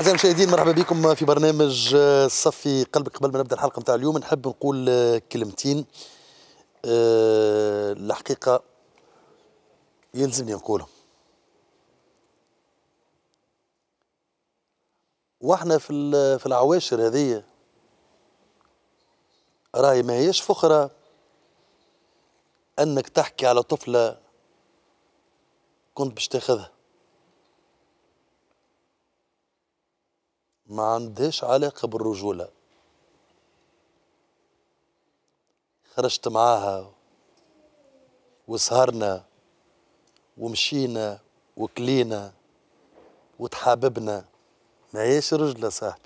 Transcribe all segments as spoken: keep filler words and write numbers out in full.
أعزائي المشاهدين مرحبا بكم في برنامج صفي قلبك. قبل ما نبدا الحلقة نتاع اليوم نحب نقول كلمتين أه الحقيقة يلزمني نقولهم. واحنا في في العواشر هذه راهي ما هيش فخرة انك تحكي على طفلة كنت باش تاخذها، ما عندهاش علاقة بالرجولة. خرجت معاها وسهرنا ومشينا وكلينا وتحاببنا، ما هيش رجلة صاحبي،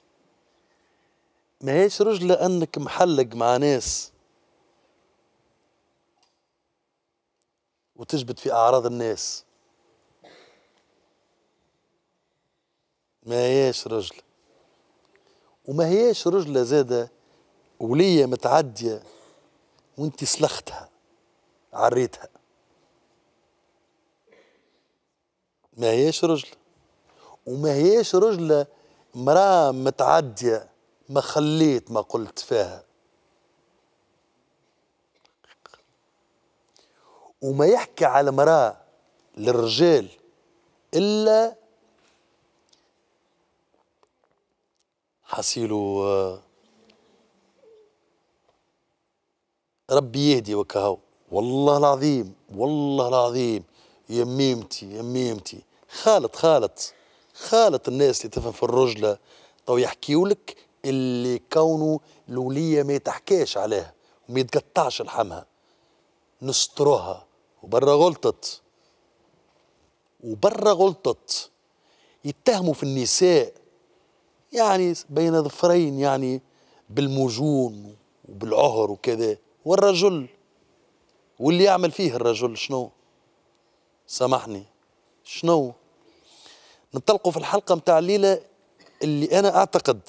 ما هيش رجلة انك محلق مع ناس وتجبد في اعراض الناس، ما هيش رجلة. وما هيش رجلة زادة ولية متعدية وانت سلختها عريتها، ما هيش رجلة. وما هيش رجلة مرأة متعدية ما خليت ما قلت فيها. وما يحكي على مرأة للرجال إلا حسيلو ربي يهدي وكهو. والله العظيم والله العظيم يا ميمتي يا ميمتي خالط خالط خالط الناس اللي تفهم في الرجلة تو يحكيولك اللي كونه الولية ما يتحكاش عليها وما يتقطعش لحمها، نستروها وبرا غلطت وبرا غلطت. يتهموا في النساء يعني بين ظفرين يعني بالمجون وبالعهر وكذا، والرجل واللي يعمل فيه الرجل شنو؟ سامحني شنو؟ ننطلقوا في الحلقة متاع الليلة اللي أنا أعتقد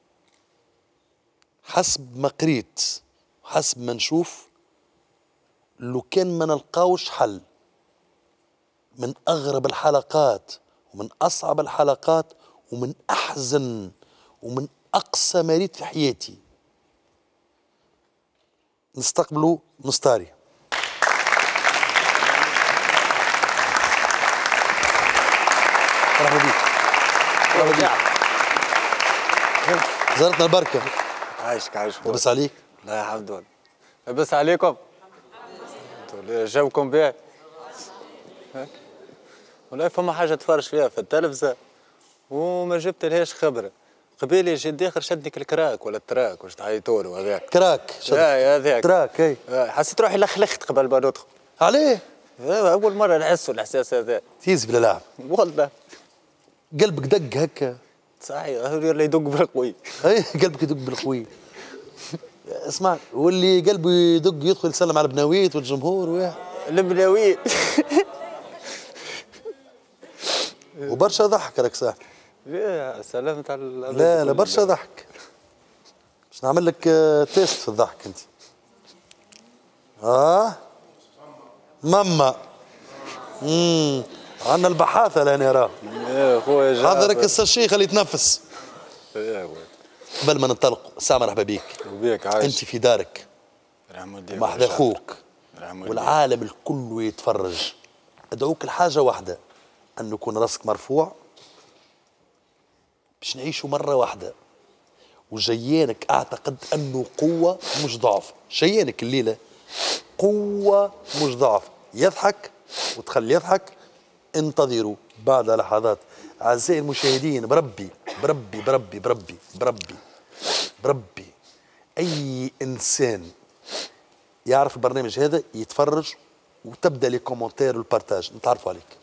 حسب ما قريت حسب ما نشوف لو كان ما نلقاوش حل من أغرب الحلقات ومن أصعب الحلقات ومن أحزن ومن أقصى ما ريت في حياتي، نستقبلوا مستاري. مرحبا بك. مرحبا بك. زارتنا البركة. عايشك عايشك. لبس عليك؟ لا يا حمد لله. لبس عليكم؟ جوكم باهي؟ والله فما حاجة تفرج فيها في التلفزة وما جبت لهاش خبرة. قبيلي جي داخل شدنك الكراك ولا التراك واش تعيطوا له هذاك. كراك شدك. هذاك. تراك اي. حسيت روحي لخلخت قبل ما ندخل. عليه؟ أول مرة نحسوا الإحساس هذا. تيز بلا لعب. والله. قلبك دق هكا. صحيح يلا يدق بالقوي. اي قلبك يدق بالقوي. اسمع واللي قلبه يدق يدخل يسلم على البناويت والجمهور وياه. البناويت. وبرشا ضحك لك صاحبي. يا سلامت على لا لا برشا ضحك. باش نعمل لك تيست في الضحك انت. اه ماما امم عندنا البحاثة لهنا راه. يا خويا حضرك السشي خليه يتنفس. يا خويا قبل ما ننطلق سامر مرحبا بيك. وبيك عايش. انت في دارك محد اخوك والعالم الكل يتفرج. ادعوك لحاجة واحدة، ان يكون راسك مرفوع باش نعيشوا مرة واحدة. وجيانك اعتقد انه قوة مش ضعف، جيانك الليلة قوة مش ضعف. يضحك وتخلي يضحك. انتظروا بعد لحظات اعزائي المشاهدين. بربي بربي بربي بربي بربي بربي اي انسان يعرف البرنامج هذا يتفرج وتبدا لي كومنتير والبارتاج نتعرفوا عليك.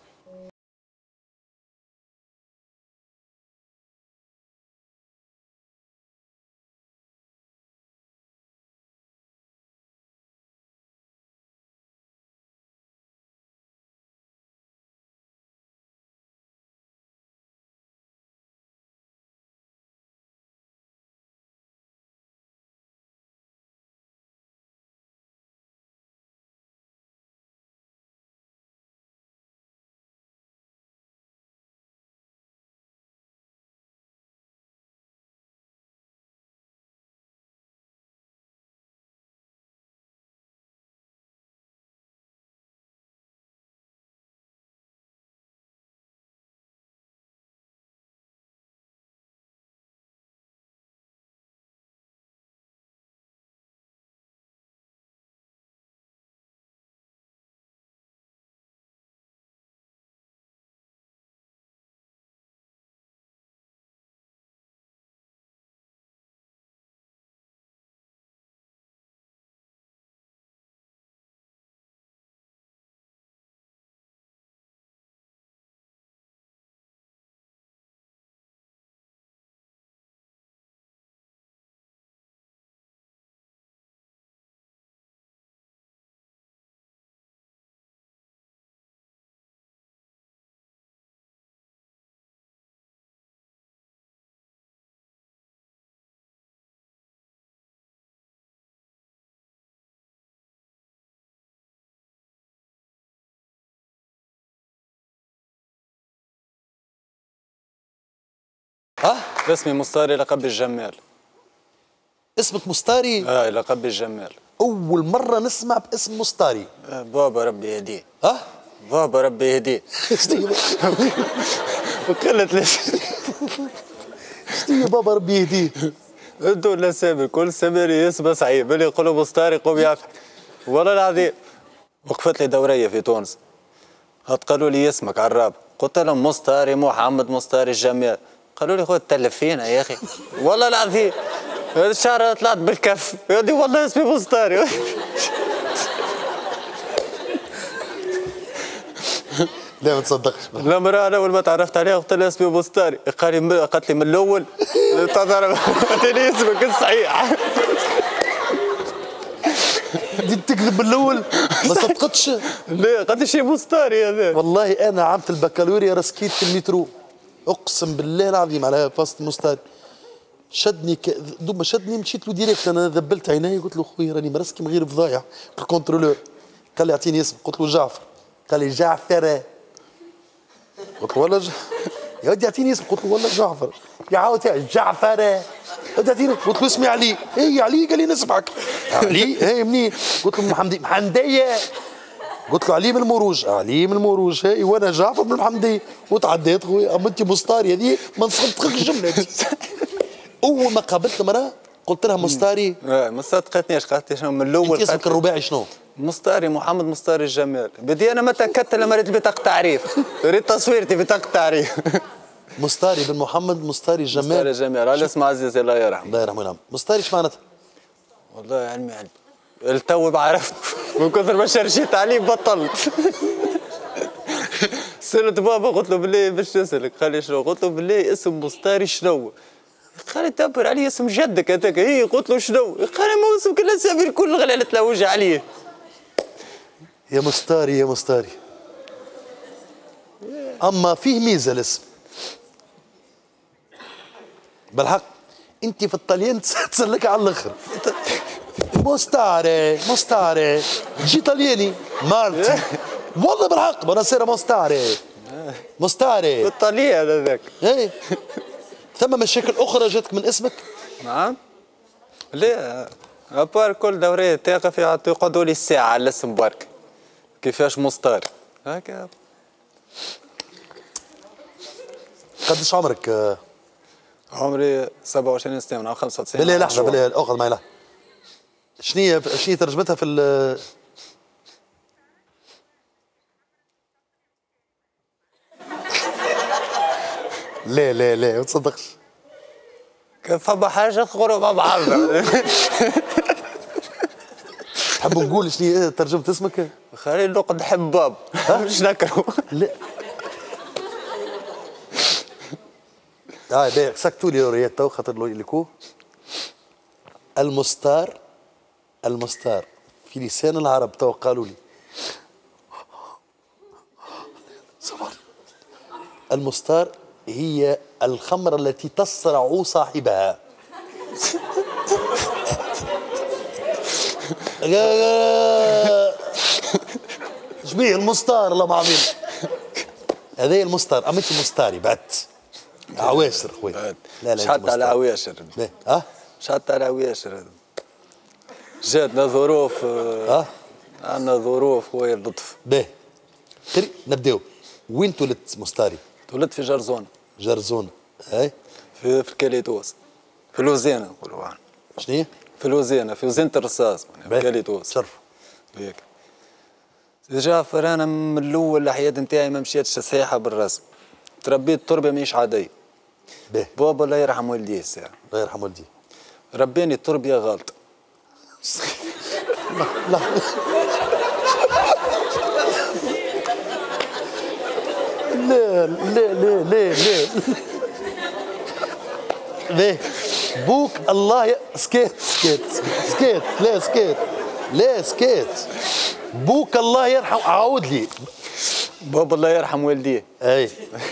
ها؟ اسمي مستاري لقب الجمال. اسمك مستاري؟ اه لقب الجمال. أول مرة نسمع باسم مستاري. آه بابا ربي يهديه. ها؟ بابا ربي يهديه. وقلت ليش؟ شتي بابا ربي يهديه؟ انتوا الاسامي كل سميري اسمه صعيب اللي يقولوا مستاري قوم يعرف. والله العظيم وقفت لي دوريه في تونس. هات قالوا لي اسمك عراب، قلت لهم مستاري محمد مستاري الجمال. قالوا لي خذ تلفينا يا اخي. والله العظيم الشهر طلعت بالكف يقول لي والله اسمي مستاري. لا ما تصدقش. المرأة أنا أول ما تعرفت عليها قلت لها اسمي مستاري، قال لي قالت لي من الأول قالت لي اسمك الصحيح. دي تكذب من الأول ما صدقتش. لا قالت لي شي مستاري هذا. والله أنا عامة البكالوريا رسكيت في المترو، أقسم بالله العظيم على فاست مستاري. شدني ك... دوب ما شدني مشيت له ديريكت، انا ذبلت عيني قلت له خويا راني مرسكي من غير فضايح. الكونترولور قال لي اعطيني اسم، قلت له جعفر، قال لي جعفر، قلت له والله ج... يا ودي اعطيني اسم، قلت له والله جعفر، يا عاود جعفر، يا ودي اعطيني، قلت له اسمي علي، اي علي، قال لي نسمعك، علي، اي منين؟ قلت له محمدي، محمدية، قلت له علي من المروج، علي من المروج، هاي وانا جعفر من المحمدية، وتعديت خويا، اما انت مستاري هذه ما نصدقش الجملة. اول ما قابلت مرة قلت لها مستاري، اه ما صدقتنيش، قالت لي شنو من الاول. انت اسمك الرباعي شنو؟ مستاري محمد مستاري الجمال. بدي انا ما تاكدت لما ريت بطاقة تعريف، ريت تصويرتي بطاقة تعريف. مستاري بن محمد مستاري الجمال. مستاري الجمال على اسم عزيز الله يرحمه. الله يرحمه ويرحمه. مستاري ايش معناتها؟ والله علمي علمي التو بعرفت من كثر ما شرشيت عليه بطلت. سألت بابا قلت له بالله باش نسألك، قال لي شنو؟ قلت له بالله اسم مستاري شنو؟ قال لي دبر علي اسم جدك هذاك. اي قلت له شنو؟ قال لي ما اسم كل الاسامي الكل غلالت له وجه عليه. يا مستاري يا مستاري. اما فيه ميزه الاسم بالحق، انت في الطليان تسلك على الاخر. مستاري مستاري جي طلياني مالتي والله بالحق بنصير مستاري مستاري الطليان هذاك. ايه. ثم مشاكل اخرى جاتك من اسمك؟ نعم. لا ابار كل دوريه تقف يقعدوا لي الساعه على الاسم برك كيفاش مستاري هكا. قديش عمرك؟ عمري سبعة وعشرين سنه من خمسة وتسعين. بالله لحظه بالله اخذ معي لحظه. شنو شنو ترجمتها في ال لا لا لا ما تصدقش. كان فما حاجه تخرج مع بعضنا. تحب نقول شنو ترجمة اسمك؟ خلينا نقعد حباب مش نكرهوا. لا هاي باهي سكتوا لي الاوريات تو خاطر لكو. المستار المستار في لسان العرب تو قالوا لي صبر. المستار هي الخمرة التي تصرع صاحبها. شبيه المستار الله معظيم. هذا المستار. أما أنت مستاري بعت عواشر خويا. لا لا مش حتى على عواشر. ها؟ مش حتى على عواشر. جاتنا ظروف. ها؟ عندنا ظروف خويا اللطف. باهي نبداو. وين تولدت مستاري؟ تولدت في جرزون. جرزون هاي في في الكاليتوس في الوزينه نقولوا احنا. شنو هي؟ في الوزينه في وزينه الرصاص في الكاليتوس. شرف. بيك. جعفر انا من الاول الحياه نتاعي ما مشيتش صحيحه بالرسم. تربيت تربيه مش عاديه. باهي. بابا الله يرحم والديه الساعه. الله يرحم والديه. رباني التربيه غلط. لا لا لا لا لا لا لا ليه بوك الله ي... سكيت سكيت سكيت لا سكيت لا سكيت بوك الله يرحم. عاود لي. بابا الله يرحم والديه. اي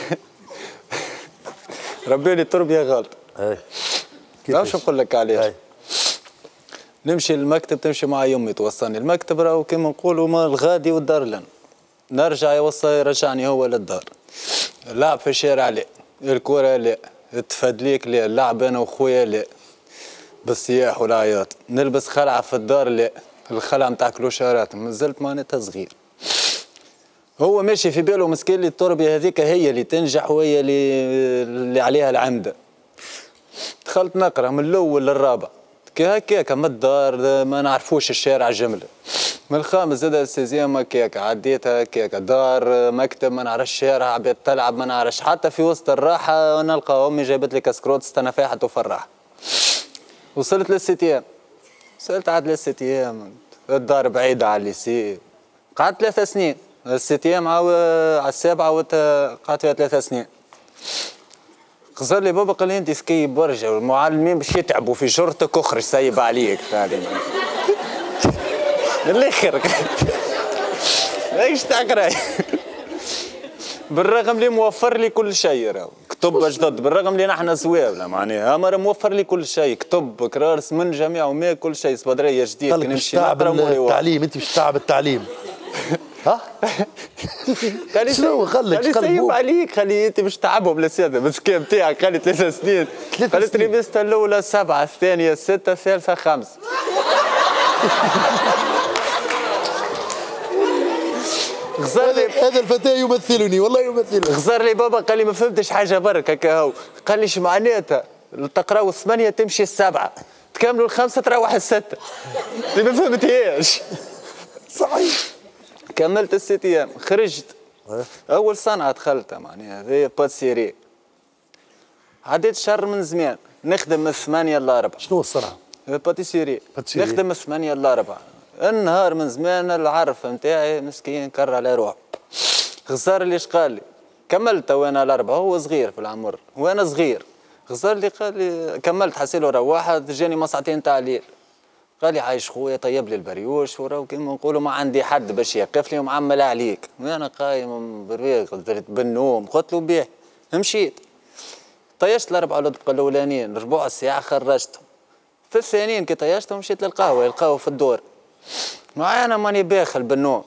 رباني التربيه غلط. اي كيفاش نقول لك علاش؟ اي نمشي للمكتب تمشي مع يمي توصلني المكتب راهو كيما نقولوا ما الغادي والدار لنا. نرجع يوصل يرجعني هو للدار. لعب في الشارع لا، الكرة لا، تفدليك لا، اللعب انا وخويا لا، بالصياح والعياط، نلبس خلعه في الدار لا، الخلعه نتاع كلوشارات، مازلت معناتها صغير. هو ماشي في باله مسكين اللي التربيه هذيك هي اللي تنجح وهي اللي اللي عليها العمده. دخلت نقرا من الاول للرابع كي هكاك من الدار ما نعرفوش الشارع جمله. من الخامس زاد السيزيام هكاك عديتها هكاك دار مكتب ما نعرفش الشارع عباد تلعب ما نعرفش حتى في وسط الراحه نلقى امي جابت لي كسكروت استنفاحت وفرحت. وصلت للستيام وصلت عاد للستيام الدار بعيده على الليسي قعدت ثلاثة سنين. الستيام عاو على السابعه قعدت فيها ثلاثة سنين. خزر لي بابا قال لي انت ذكي برشا والمعلمين باش يتعبوا في جرتك اخرج سايب عليك ثاني الاخر ايش تقرا بالرغم اللي موفر لي كل شيء راهو كتب جدد بالرغم اللي نحن زواوله معناها امر موفر لي كل شيء كتب كرارس من جميع وما كل شيء صبدريه جديد كي نمشي نقرا التعليم انت باش تتعب التعليم ها؟ شنو خليك خلي سيب عليك خلي انت مش تعبهم للسياده بالذكاء نتاعك خلي ثلاث سنين قالت لي بيست الاولى سبعه الثانيه سته الثالثه خمس غزر لي هذا الفتى يمثلني والله يمثلني. غزر لي بابا قال لي ما فهمتش حاجه برك هكا هو قال لي اش معناتها تقراو الثمانيه تمشي السبعه تكملوا الخمسه تروح السته اللي ما فهمتهاش صحيح. كملت الست ايام خرجت اول صنعه دخلتها معناها هذه باتسيري عديت شهر من زمان نخدم من ثمانيه لاربعه. شنو الصنعه؟ باتيسيري نخدم من ثمانيه لاربعه. النهار من زمان العرف نتاعي مسكين كر على روحه. غزار لي اش قال لي كملت وانا الاربعه هو صغير في العمر وانا صغير. غزار لي قال لي كملت حسيلو روحت جاني مساعتين تاع الليل قال لي عايش خويا طيب لي البريوش وراو كيما نقولوا ما عندي حد باش يقف لي ومعمل عليك وانا قايم بريق درت بالنوم قلت له بيه مشيت طيشت الاربعه الأدقة الاولانيين ربع ساعه خرجتهم. في الثانيين كي طيشتهم مشيت للقهوه القهوه في الدور معايا انا ماني باخل بالنوم.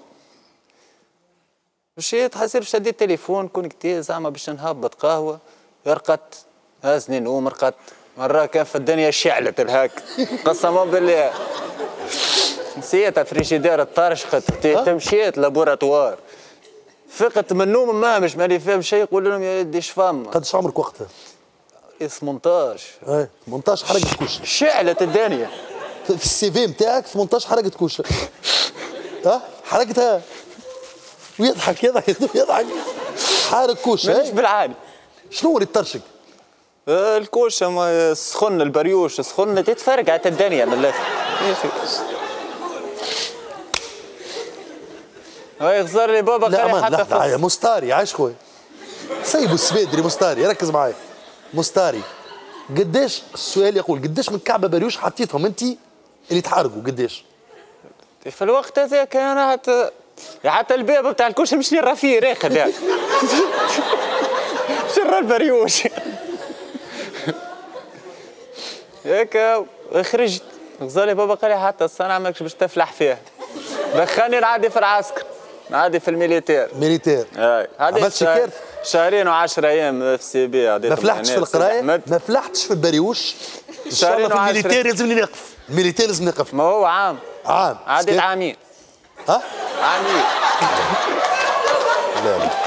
مشيت حسيت شديت التليفون كونكتي زعما باش نهبط قهوه رقدت هازني نوم رقدت مرة كان في الدنيا شعلت الهاك قسما بالله نسيتها فريجيدير طرشقت مشيت لابوراتوار فقت من النوم ما مش ماني فاهم شيء يقول لهم يا ودي اش فما. قداش عمرك وقتها؟ ثمنطاش. اي ثمنطاش حرقت كوشه شعلت الدنيا في السي في نتاعك ثمنطاش حرقت كوشه ها حرقتها ويضحك يضحك يضحك حارق كوشه مانيش بالعاني. شنو اللي طرشق؟ الكوشه ما سخن البريوش سخن تتفرقعت الدنيا من الاخر. هاي غزر لي بابا لا حتى لا لا مستاري عايش خويا سيبوا السبيدري مستاري ركز معايا مستاري قداش السؤال يقول قداش من كعبه بريوش حطيتهم انت اللي تحرقوا قداش؟ في الوقت هذاك انا حتى حتى الباب بتاع الكوشه مش نرى فيه راخد يعني شر البريوش هيك خرجت غزالي بابا قال لي حتى الصنعه ماكش باش تفلح فيها دخلني نعدي في العسكر نعدي في الميليتير ميليتير اي عملت شكر شهرين وعشرة ايام في سي بي ما فلحتش في القرايه ما فلحتش في البريوش ان شاء الله في الميليتير لازمني نقف الميليتير لازم نقف ما هو عام عام عديت عامين ها عامين لا لا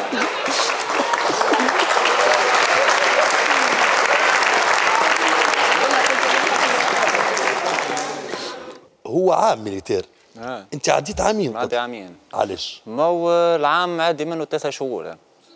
هو عام ميليتير آه. انت عديت عامين عدي عامين علاش؟ ما هو العام عادي منه تسع شهور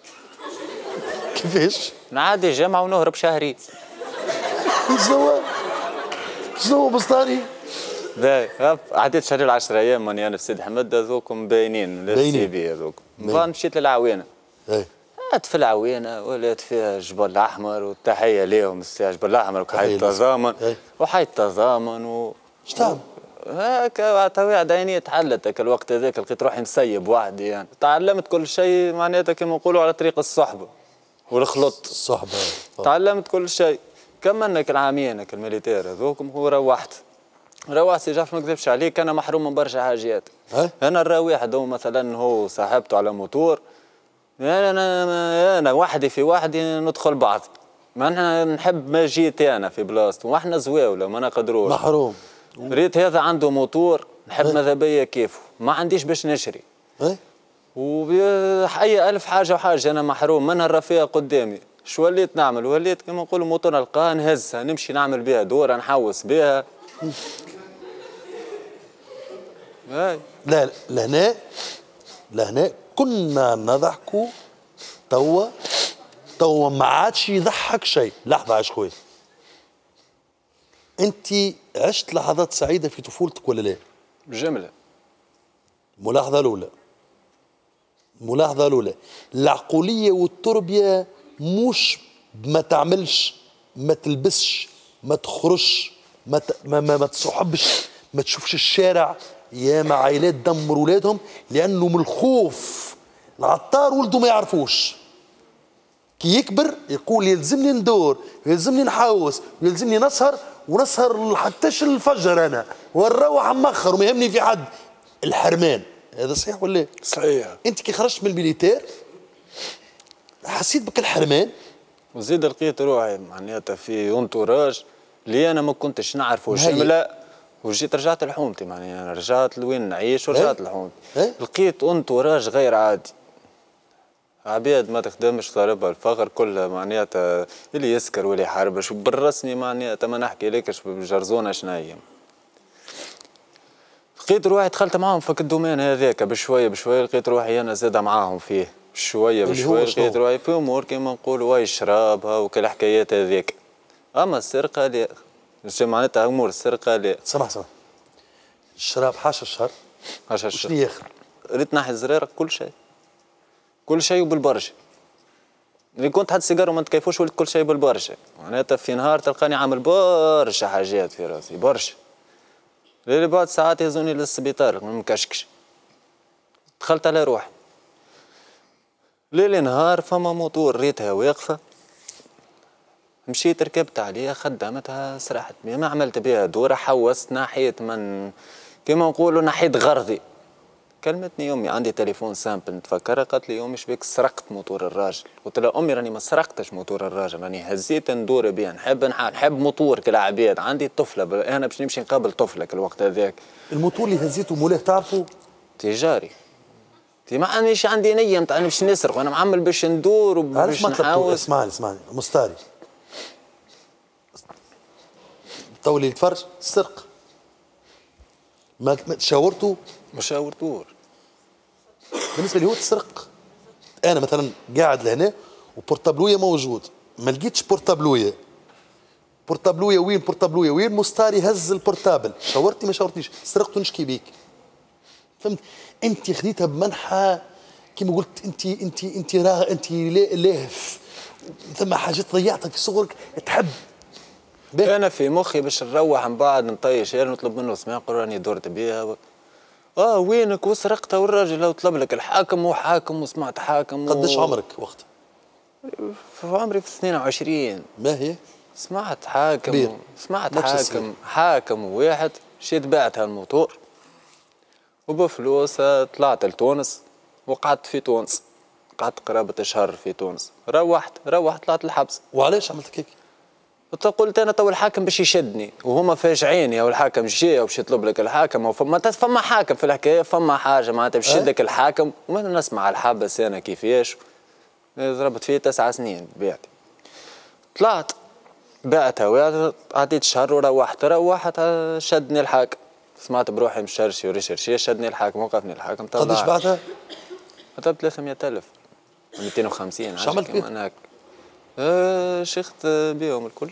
كيفاش؟ نعدي جامعة ونهرب شهري شنو شنو بسطاني؟ باهي عديت شهرين عشرة ايام ماني انا في سيدي حمد هذوكم باينين السي في هذوك بعد مشيت للعوينة اي قعدت في العوينة ولات فيها الجبل الأحمر والتحية ليهم الجبل الأحمر وحي التضامن وحي التضامن و اش تعمل؟ هكا طبيعة عيني تحلت هكا الوقت هذاك لقيت روحي مسيب وحدي يعني تعلمت كل شيء معناتها كما نقولوا على طريق الصحبة والخلط الصحبة تعلمت كل شيء كملنا كالعامين هكا الميليتير هذوكم وروحت روحت سي جعفر ما نكذبش عليك انا محروم من برشا حاجات انا نرى واحد هو مثلا هو صاحبته على موتور انا انا انا وحدي في وحدي ندخل بعض ما احنا نحب ما جيت انا في بلاصتو واحنا زواوله ما نقدروش. محروم. ريت هذا عنده موتور نحب ماذا بيا كيفه، ما عنديش باش نشري. ايه وحي ألف حاجة وحاجة أنا محروم منها الرفيقة قدامي، شو وليت نعمل؟ وليت كما نقولوا موتور نلقاها نهزها نمشي نعمل بها دورة نحوس بها. لا لهنا لهنا كنا نضحكوا توا توا ما عادش يضحك شيء. لحظة عايش خويا، أنت عشت لحظات سعيدة في طفولتك ولا لا؟ بجملة. ملاحظة الأولى، الملاحظة الأولى العقولية والتربية مش ما تعملش، ما تلبسش، ما تخرجش، ما ت... ما, ما, ما تصحبش، ما تشوفش الشارع. ياما عائلات دمروا ولادهم لأنه من الخوف العطار ولده ما يعرفوش. كي يكبر يقول يلزمني ندور، يلزمني نحوس، يلزمني نسهر ونسهر حتىش الفجر أنا ونروح مأخر وما يهمني في حد. الحرمان هذا صحيح ولا لا؟ صحيح. انت كي خرجت من الميليتير حسيت بك الحرمان؟ وزيد لقيت روحي معناتها في انتوراج اللي انا ما كنتش نعرفه شمله، وجيت رجعت لحومتي معناها انا رجعت لوين نعيش ورجعت لحومتي. لقيت انتوراج غير عادي، عباد ما تخدمش ضاربها الفقر كلها معناتها اللي يسكر واللي يحاربش وبالرسمي معناتها ما نحكي لكش بجرزونه شناهي. لقيت روحي دخلت معاهم في الدومين هذاك بشويه بشويه، لقيت روحي انا زاده معاهم فيه شويه بشويه، لقيت روحي في امور كيما نقولوا واي شرابها وكل الحكايات هذيك. اما السرقه لا، معناتها امور السرقه لا. سمح سمح، الشراب حاشا الشهر حاشا الشهر شنو ياخر؟ ريت ناحي الزرارة كل شيء كل شيء وبالبرشا. اللي كنت حد سيجاره وما تكيفوش ولد كل شيء بالبرشا، معناتها في نهار تلقاني عامل برشا حاجات في راسي برشا. ليلي بعد ساعات يهزوني للسبيطار ما مكشكش. دخلت على روحي ليلي نهار فما موتور ريتها واقفة، مشيت ركبت عليها خدمتها سرحت بها ما عملت بها دورة، حوست ناحية من كما نقولوا ناحية غرضي. كلمتني امي عندي تليفون سامبل نتفكرها، قالت لي امي شبيك سرقت موتور الراجل؟ قلت لها امي راني ما سرقتش موتور الراجل، راني هزيت ندور بها، نحب نحب موتور كالعباد، عندي طفله انا باش نمشي نقابل طفله الوقت هذاك. الموتور اللي هزيته مولاه تعرفوا؟ تجاري. تي ما عنديش عندي نيه نتاع باش نسرق وانا معمل باش ندور وباش نحاول. اسمعني اسمعني مستاري تو اللي يتفرج السرقه ما تشاورتوا؟ ما شاورتوش. بالنسبه لي هو تسرق. انا مثلا قاعد لهنا وبورتابلويا موجود، ما لقيتش بورتابلويا. بورتابلويا وين؟ بورتابلويا وين؟ مستاري هز البورتابل، شاورتني ما شاورتنيش، سرقت ونشكي بيك. فهمت؟ انت خديتها بمنحى كيما قلت انت انت انت راه انت لاهف، ثم حاجات ضيعتها في صغرك تحب. انا في مخي باش نروح من بعد نطيش نطلب منه سماح نقول راني درت بيها. اه وينك وسرقتها والراجل لو طلب لك الحاكم وحاكم وسمعت حاكم. قداش و... عمرك وقتها؟ في عمري في اثنين وعشرين. ما هي؟ سمعت حاكم كبير. و... سمعت حاكم حاكم واحد مشيت بعتها الموتور وبفلوسها طلعت لتونس وقعدت في تونس، قعدت قرابة شهر في تونس. روحت روحت طلعت الحبس. وعلاش عملت هيك؟ قلت انا تو الحاكم باش يشدني وهما فاجعين يا الحاكم جاي وباش يطلب لك الحاكم وفما فما حاكم في الحكايه، فما حاجه معناتها باش يشدك الحاكم وانا نسمع الحبس انا كيفاش. ضربت فيه تسع سنين بعتي. طلعت بعتها عديت شهر وروحت روحت شدني الحاكم، سمعت بروحي مشرشي وريشرشي شدني الحاكم وقفني الحاكم. قداش بعتها؟ عطيت ثلاثمية ألف مئتين وخمسين. شو عملت بيه؟ آه شيخت بيهم الكل.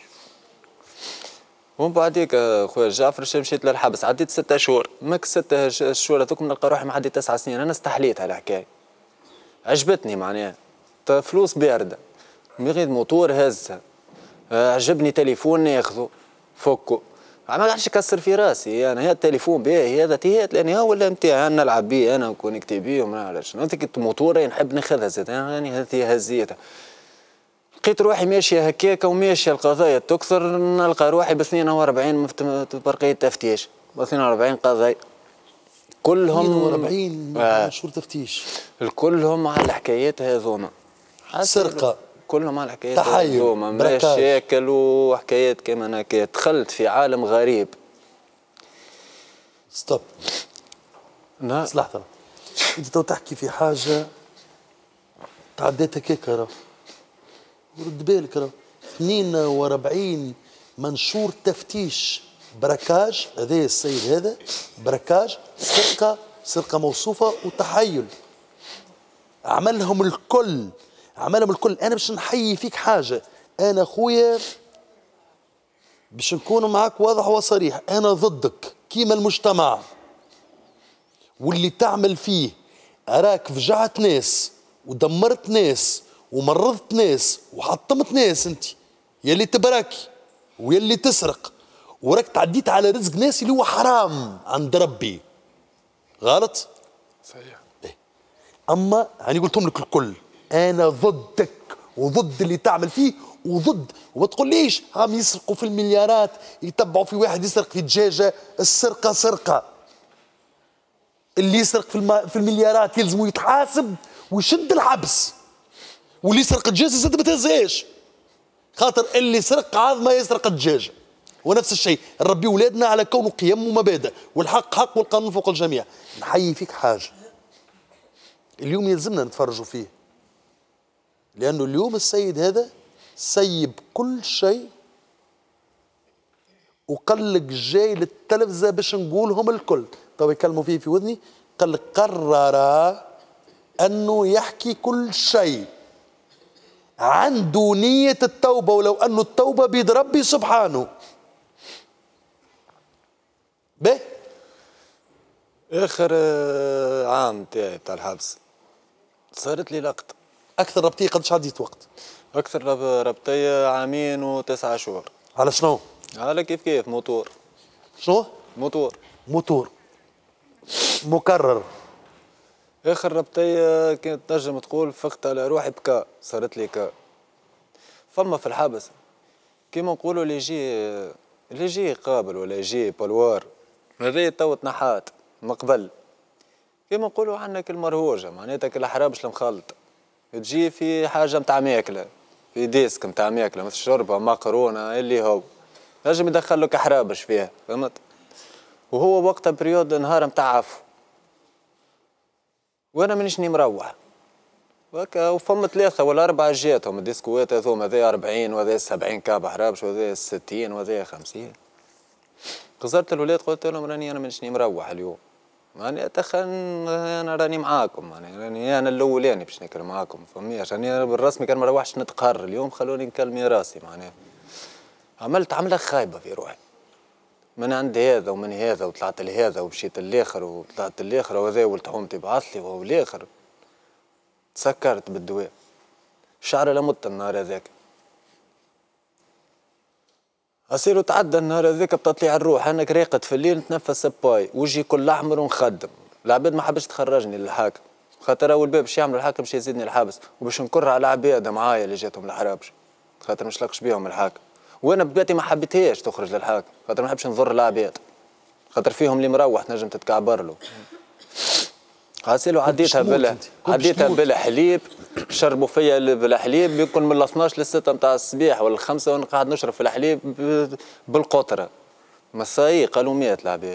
ومن بعديك خويا جعفر مشيت للحبس عديت ستة شهور، ماك ستة شهور هذوك نلقى روحي معدي تسع سنين. انا استحليت هالحكايه عجبتني معناها فلوس بارده مغيد موتور هزها. آه عجبني تليفون ناخذه فكه ما قاعدش يكسر في راسي انا. هذا التليفون باهي هذا تيات لاني ها ولا نتاعي انا نلعب بيه انا ونكتي بيه وما نعرفش. انت كنت موتور نحب ناخذها زاد يعني هذه هزيتها. لقيت روحي ماشيه هكاكا وماشيه القضايا تكثر، نلقى روحي ب اثنين وأربعين برقيه تفتيش ب اثنين وأربعين قضايا كلهم اثنين وأربعين آه. شهور تفتيش الكلهم على الحكايات هذوما. سرقه كلهم على حكايات تحيل مشاكل وحكايات كما هكا. دخلت في عالم غريب. ستوب. لا لحظة، انت تو تحكي في حاجة تعديت هكاك راه، ورد بالك راه اثنين وأربعين منشور تفتيش بركاج، هذا السيد هذا بركاج، سرقة سرقة موصوفة وتحيل، عملهم الكل عملهم الكل. أنا باش نحيي فيك حاجة، أنا خويا باش نكون معك واضح وصريح، أنا ضدك كيما المجتمع واللي تعمل فيه. أراك فجعت ناس ودمرت ناس ومرضت ناس وحطمت ناس، أنت يلي تبراكي ويلي تسرق وراك تعديت على رزق ناس اللي هو حرام عند ربي. غلط؟ صحيح. إيه. أما يعني قلتهم لك الكل، أنا ضدك وضد اللي تعمل فيه وضد. وما تقوليش هم يسرقوا في المليارات، يتبعوا في واحد يسرق في دجاجة. السرقة سرقة، اللي يسرق في, الم... في المليارات يلزموا يتحاسب ويشد الحبس، واللي يسرق الدجاجة زاد ما تهزاش، خاطر اللي سرق عاد ما يسرق الدجاجة. ونفس الشيء نربي ولادنا على كونه قيم ومبادئ، والحق حق والقانون فوق الجميع. نحيي فيك حاجة اليوم يلزمنا نتفرجوا فيه، لأنه اليوم السيد هذا سيب كل شيء وقال لك جاي للتلفزة باش نقولهم الكل. تو يكلموا فيه في وذني، قال لك قرر أنه يحكي كل شيء، عنده نية التوبة، ولو أنه التوبة بيد ربي سبحانه. به آخر عام تاعي بتاع الحبس صارت لي لقطة. أكثر ربطية قداش عديت وقت؟ أكثر ربطية عامين وتسعة شهور. على شنو؟ على كيف كيف موتور. شنو؟ موتور. موتور مكرر. آخر ربطية كانت تنجم تقول فقت على روحي بكا، صارت لي كا. فما في الحبس كيما نقولوا اللي يجي اللي يجي قابل ولا يجي بلوار، هذايا تو تنحات مقبل. كيما نقولوا عندك المرهوجة، معناتها كالحرابش المخلطة، تجي في حاجة متاع ماكلة، في ديسك متاع ماكلة مثل شوربة مقرونة اللي هو نجم يدخل لك حرابش فيها، فهمت؟ وهو وقتها بريود نهار متاع عفو، وانا مانيش مروح وهكا. وفما ثلاثة ولا أربعة جاتهم الديسكوات هذوما، هذايا أربعين وهذايا سبعين كاب حرابش وهذايا ستين وهذايا خمسين. خزرت الولاد قلت لهم راني أنا مانيش مروح اليوم، ماني أتخن أنا راني معاكم، ماني راني أنا الأولاني باش ناكل معاكم، فهميش راني بالرسمي كان ما نروحش نتقهر اليوم، خلوني نكلمي راسي. معناها عملت عملة خايبة في روحي، من عند هذا ومن هذا وطلعت لهذا ومشيت للآخر وطلعت للآخر وهذا ولتحوم تبعث لي وهو الآخر. تسكرت بالدواء، شعر لمت النهار هذاك. أصير وتعدى النهار هذاك بتطليع الروح، أنا راقد في الليل نتنفس باي، وجهي كل أحمر ونخدم. العباد ما حبش تخرجني للحاكم، خاطر أول باب باش يعمل الحاكم باش يزيدني الحبس، وباش نكر على عباد معايا اللي جاتهم الحرابش، خاطر مش لاقش بيهم الحاكم. وانا ببيتي ما حبيتهاش تخرج للحاكم، خاطر ما نحبش نضر العباد، خاطر فيهم اللي مروح تنجم تتكعبر له. غاسيلو عديتها بلا عديتها بلا حليب، شربوا فيا بالحليب، يكون من الاثناش للستة نتاع الصباح ولا الخمسة وانا قاعد نشرب في الحليب بالقطرة. مساي قالوا ميت العباد.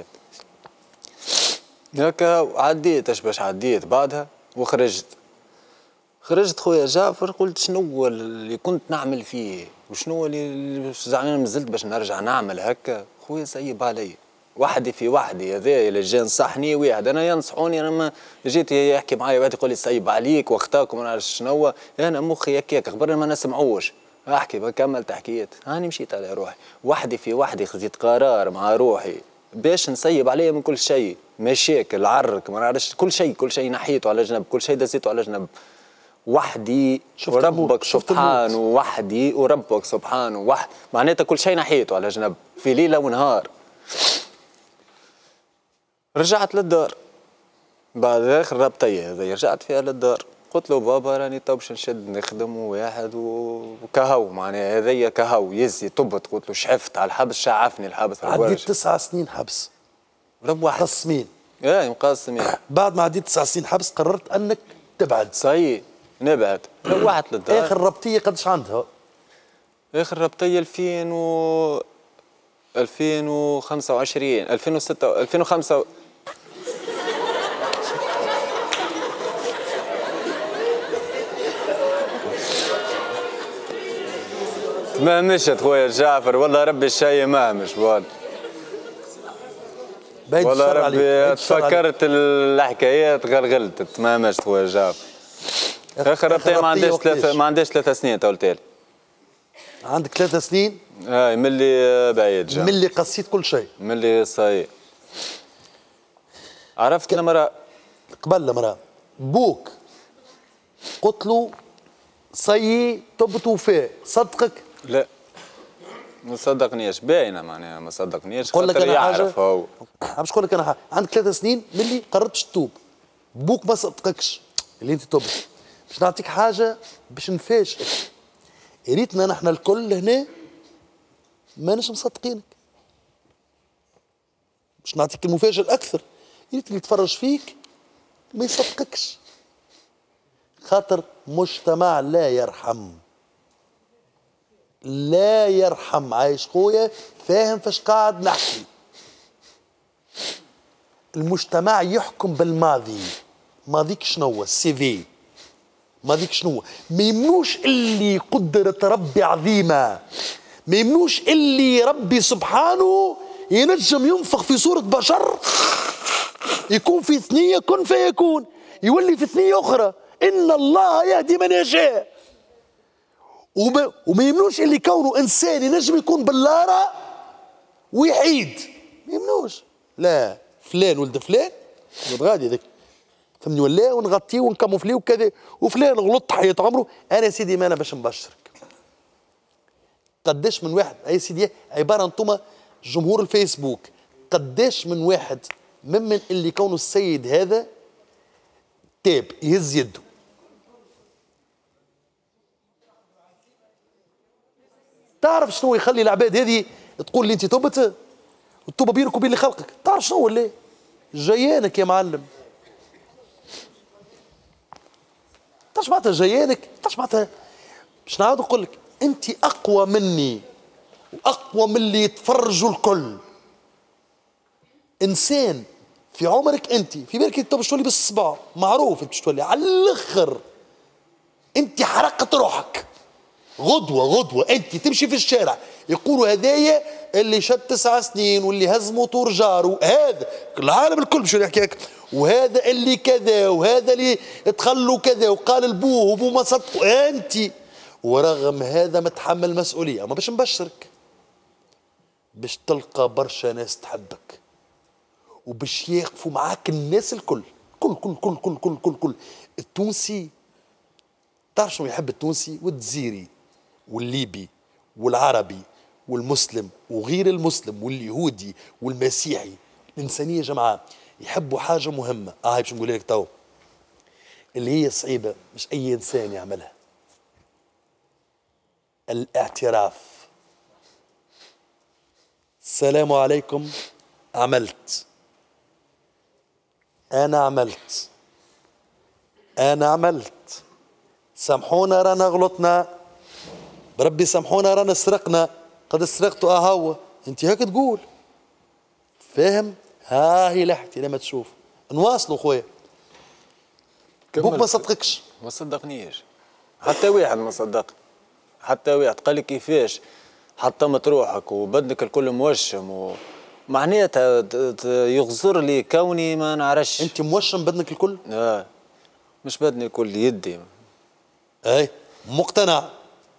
هكا عديت اش باش عديت بعدها وخرجت. خرجت خويا جعفر قلت شنو اللي كنت نعمل فيه وشنو اللي زعلان مازلت باش نرجع نعمل هكا. خويا سيب علي وحدي في وحدي، هذا اللي جا نصحني واحد، انا ينصحوني انا ما جيت يحكي معايا واحد يقول لي سيب عليك واختاك وما نعرفش شنو، انا مخي هكاك خبرني ما نسمعوش، احكي ما كملت حكيت. هاني مشيت على روحي وحدي في وحدي، خذيت قرار مع روحي باش نسيب عليا من كل شيء، مشاكل عرك ما نعرفش كل شيء، كل شيء نحيته على جنب، كل شيء دزيته على جنب. وحدي وربك سبحانه، وحدي وربك سبحانه وحد، معناتها كل شيء نحيته على جنب في ليلة ونهار. رجعت للدار بعد آخر ربطية هذي، رجعت فيها للدار قلت له بابا راني تو باش نشد نخدم واحد وكهو، معناها هذيا كهو يزي تبط. قلت له شحفت على الحبس، شعفني الحبس. عديت تسع سنين حبس رب واحد مقسمين. ايه مقسمين. بعد ما عديت تسع سنين حبس قررت انك تبعد. صحيح. نبعد روحت للدار. اخر ربطيه قداش عندها؟ اخر ربطيه ألفين و ألفين وخمسة وعشرين ألفين وستة ألفين وخمسة ما مشت خويا جعفر والله ربي الشاي ما مش والله والله ربي تفكرت الحكايات غلغلتت ما مشت خويا جعفر. اخر ربطيه ما عنديش ثلاثة ما عنديش ثلاثة سنين تو قلت. عندك ثلاثة سنين؟ اي ملي بعيد جا ملي قصيت كل شيء ملي صاي عرفت ك... المرأة قبل المرأة بوك قلت له صيي تبت وفاء صدقك؟ لا ما صدقنيش باينه معناها ما صدقنيش قول لك انا حاجه هو باش نقول لك انا حاجه عندك ثلاث سنين ملي قررتش تتوب بوك ما صدقكش اللي انت تبت باش نعطيك حاجه باش نفاجئك يا ريتنا نحن الكل هنا ماناش مصدقينك باش نعطيك المفاجاه الاكثر يا ريت اللي يتفرج فيك ما يصدقكش خاطر مجتمع لا يرحم لا يرحم عايش خويا فاهم فاش قاعد نحكي المجتمع يحكم بالماضي ماضيك شنو السي في ماضيك شنو ما يمنوش اللي قدرة ربي عظيمة ما يمنوش اللي ربي سبحانه ينجم ينفخ في صورة بشر يكون في ثنية كن فيكون يولي في ثنية أخرى إن الله يهدي من يشاء وما, وما يمنوش اللي كونه إنسان ينجم يكون بلارة ويحيد ما يمنوش لا فلان ولد فلان ولد غادي هذاك فهمني ولا ونغطيه ونكمفليه وكذا وفلان غلط حياة عمره انا سيدي ما انا باش نبشرك قداش من واحد اي سيدي عباره انتم جمهور الفيسبوك قداش من واحد ممن اللي كونه السيد هذا تاب يهز يده تعرف شنو يخلي العباد هذه تقول لي انت توبت والتوبه بينك وبين اللي خلقك تعرف شنو ولا جيانك يا معلم تعرف معناتها جيانك تعرف معناتها باش نعاود نقول لك انت اقوى مني واقوى من اللي يتفرجوا الكل انسان في عمرك انت في بالك انت باش تولي بالصباع معروف باش تولي على الاخر انت حرقت روحك غدوه غدوه انت تمشي في الشارع يقولوا هذايا اللي شد تسع سنين واللي هز موتور جاره هذا العالم الكل باش يحكي هيك وهذا اللي كذا وهذا اللي تخلوا كذا وقال لبوه وبوه ما صدقوا انت ورغم هذا متحمل مسؤوليه اما باش نبشرك باش تلقى برشا ناس تحبك وباش يقفوا معاك الناس الكل كل كل كل كل كل كل كل التونسي تعرف شنو يحب التونسي والجزيري والليبي والعربي والمسلم وغير المسلم واليهودي والمسيحي الإنسانية جمعاء يحبوا حاجة مهمة اه هاي باش نقول لك تو اللي هي صعيبة مش أي إنسان يعملها الاعتراف السلام عليكم عملت أنا عملت أنا عملت سامحونا رانا غلطنا بربي سامحونا رانا سرقنا قد سرقتوا اه هو انت هيك تقول فاهم ها هي لحتي لما تشوف نواصلوا خويا بوك ما صدقكش ما صدقنيش حتى واحد ما صدق حتى واحد قال لي كيفاش حطمت روحك وبدنك الكل موشم و... معناتها يغزر لي كوني ما نعرفش انت موشم بدنك الكل؟ اه مش بدني الكل يدي اي مقتنع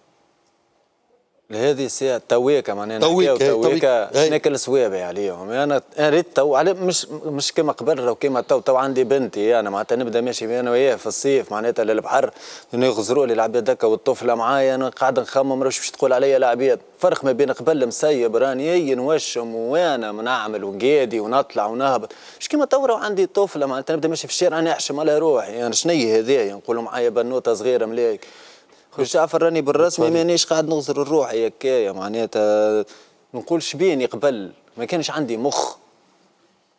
لهذه الساعة تويكا معناها تويكا تويكا شناك السوابع عليهم انا انا ريت تو على مش مش كما قبل وكما تو تو عندي بنتي انا معناتها نبدا ماشي انا وياه في الصيف معناتها للبحر يغزروا لي العباد هكا والطفله معايا انا قاعد نخمم راش باش تقول عليا العباد فرق ما بين قبل مسيب راني نوشم وانا نعمل وقادي ونطلع ونهبط مش كما تو عندي طفله معناتها نبدا ماشي في الشارع نحشم على روحي انا يعني شنيا هذايا نقولوا معايا بنوته صغيره ملاك خويا جعفر راني بالرسمي مانيش قاعد نغزر الروح هكايا معناتها نقول شبيني قبل ما كانش عندي مخ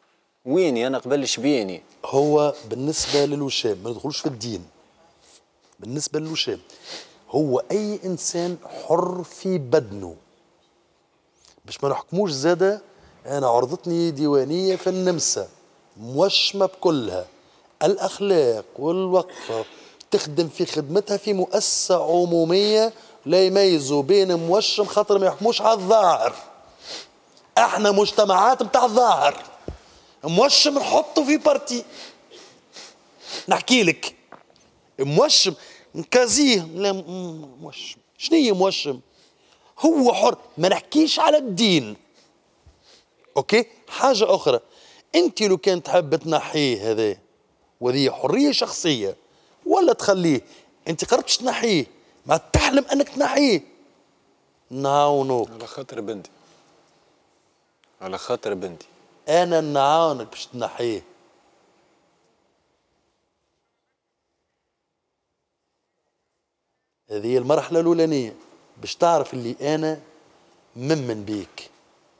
ويني انا قبل شبيني هو بالنسبه للوشام ما ندخلوش في الدين بالنسبة للوشام هو أي إنسان حر في بدنه، باش ما نحكموش زادة. أنا عرضتني ديوانية في النمسا موشمة بكلها، الأخلاق والوقفة، تخدم في خدمتها في مؤسسة عمومية لا يميزوا بين موشم خاطر ما يحكموش على الظاهر. احنا مجتمعات بتاع الظاهر، موشم نحطه في بارتي. نحكي لك موشم كازيه لا موشم شنية موشم هو حر، ما نحكيش على الدين. اوكي حاجة أخرى، أنت لو كان تحب تنحيه هذا وهذه حرية شخصية ولا تخليه، أنت قربتش تنحيه ما تحلم أنك تنحيه نعاونوك. على خاطر بنتي، على خاطر بنتي أنا نعاونك باش تنحيه. هذه المرحلة الأولانية باش تعرف اللي أنا ممن بيك،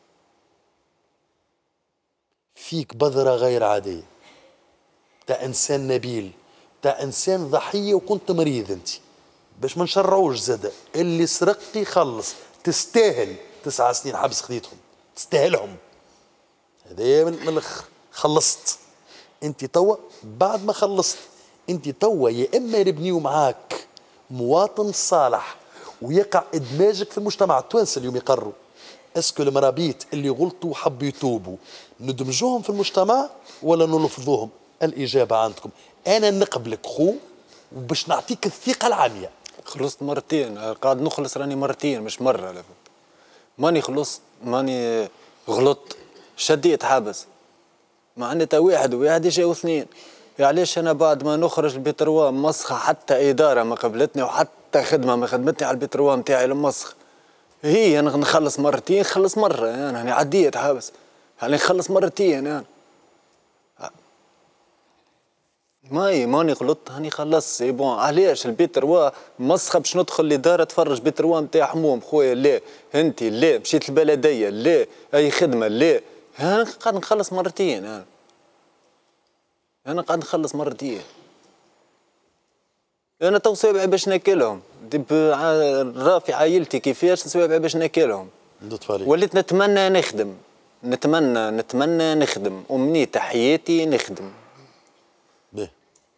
فيك بذرة غير عادية، تا إنسان نبيل، تا إنسان ضحية وكنت مريض أنت، باش ما نشرعوش زادة. اللي سرق يخلص، تستاهل تسعة سنين حبس خذيتهم، تستاهلهم. هذا من الآخر خلصت. أنت توا بعد ما خلصت أنت توا يا إما نبنيو معاك مواطن صالح ويقع إدماجك في المجتمع التوانسي. اليوم يقرروا اسكو المرابيط اللي غلطوا وحبوا يتوبوا ندمجوهم في المجتمع ولا نلفظوهم؟ الإجابة عندكم. أنا نقبلك خو وباش نعطيك الثقة العامية. خلصت مرتين، قاعد نخلص راني مرتين مش مرة. لا ماني خلصت، ماني غلطت، شديت حابس معناتها واحد وواحد يجاو اثنين. علاش انا بعد ما نخرج البتروا مسخه، حتى اداره ما قبلتني وحتى خدمه ما خدمتني على البتروا نتاعي المسخ. هي انا نخلص مرتين، خلص مره انا يعني عديت حابس يعني نخلص مرتين انا ماي ماني غلطت هاني خلص سي بون. علاش البتروا مسخه باش ندخل الاداره تفرج بتروا نتاع حموم خويا؟ لا انت لا مشيت البلديه لا اي خدمه لا، انا قاعد نخلص مرتين انا انا قاعد نخلص مرتين. انا تو سابع باش ناكلهم، رافي عائلتي كيفاش سابع باش ناكلهم. وليت نتمنى نخدم، نتمنى نتمنى نخدم، أمنية حياتي نخدم. باهي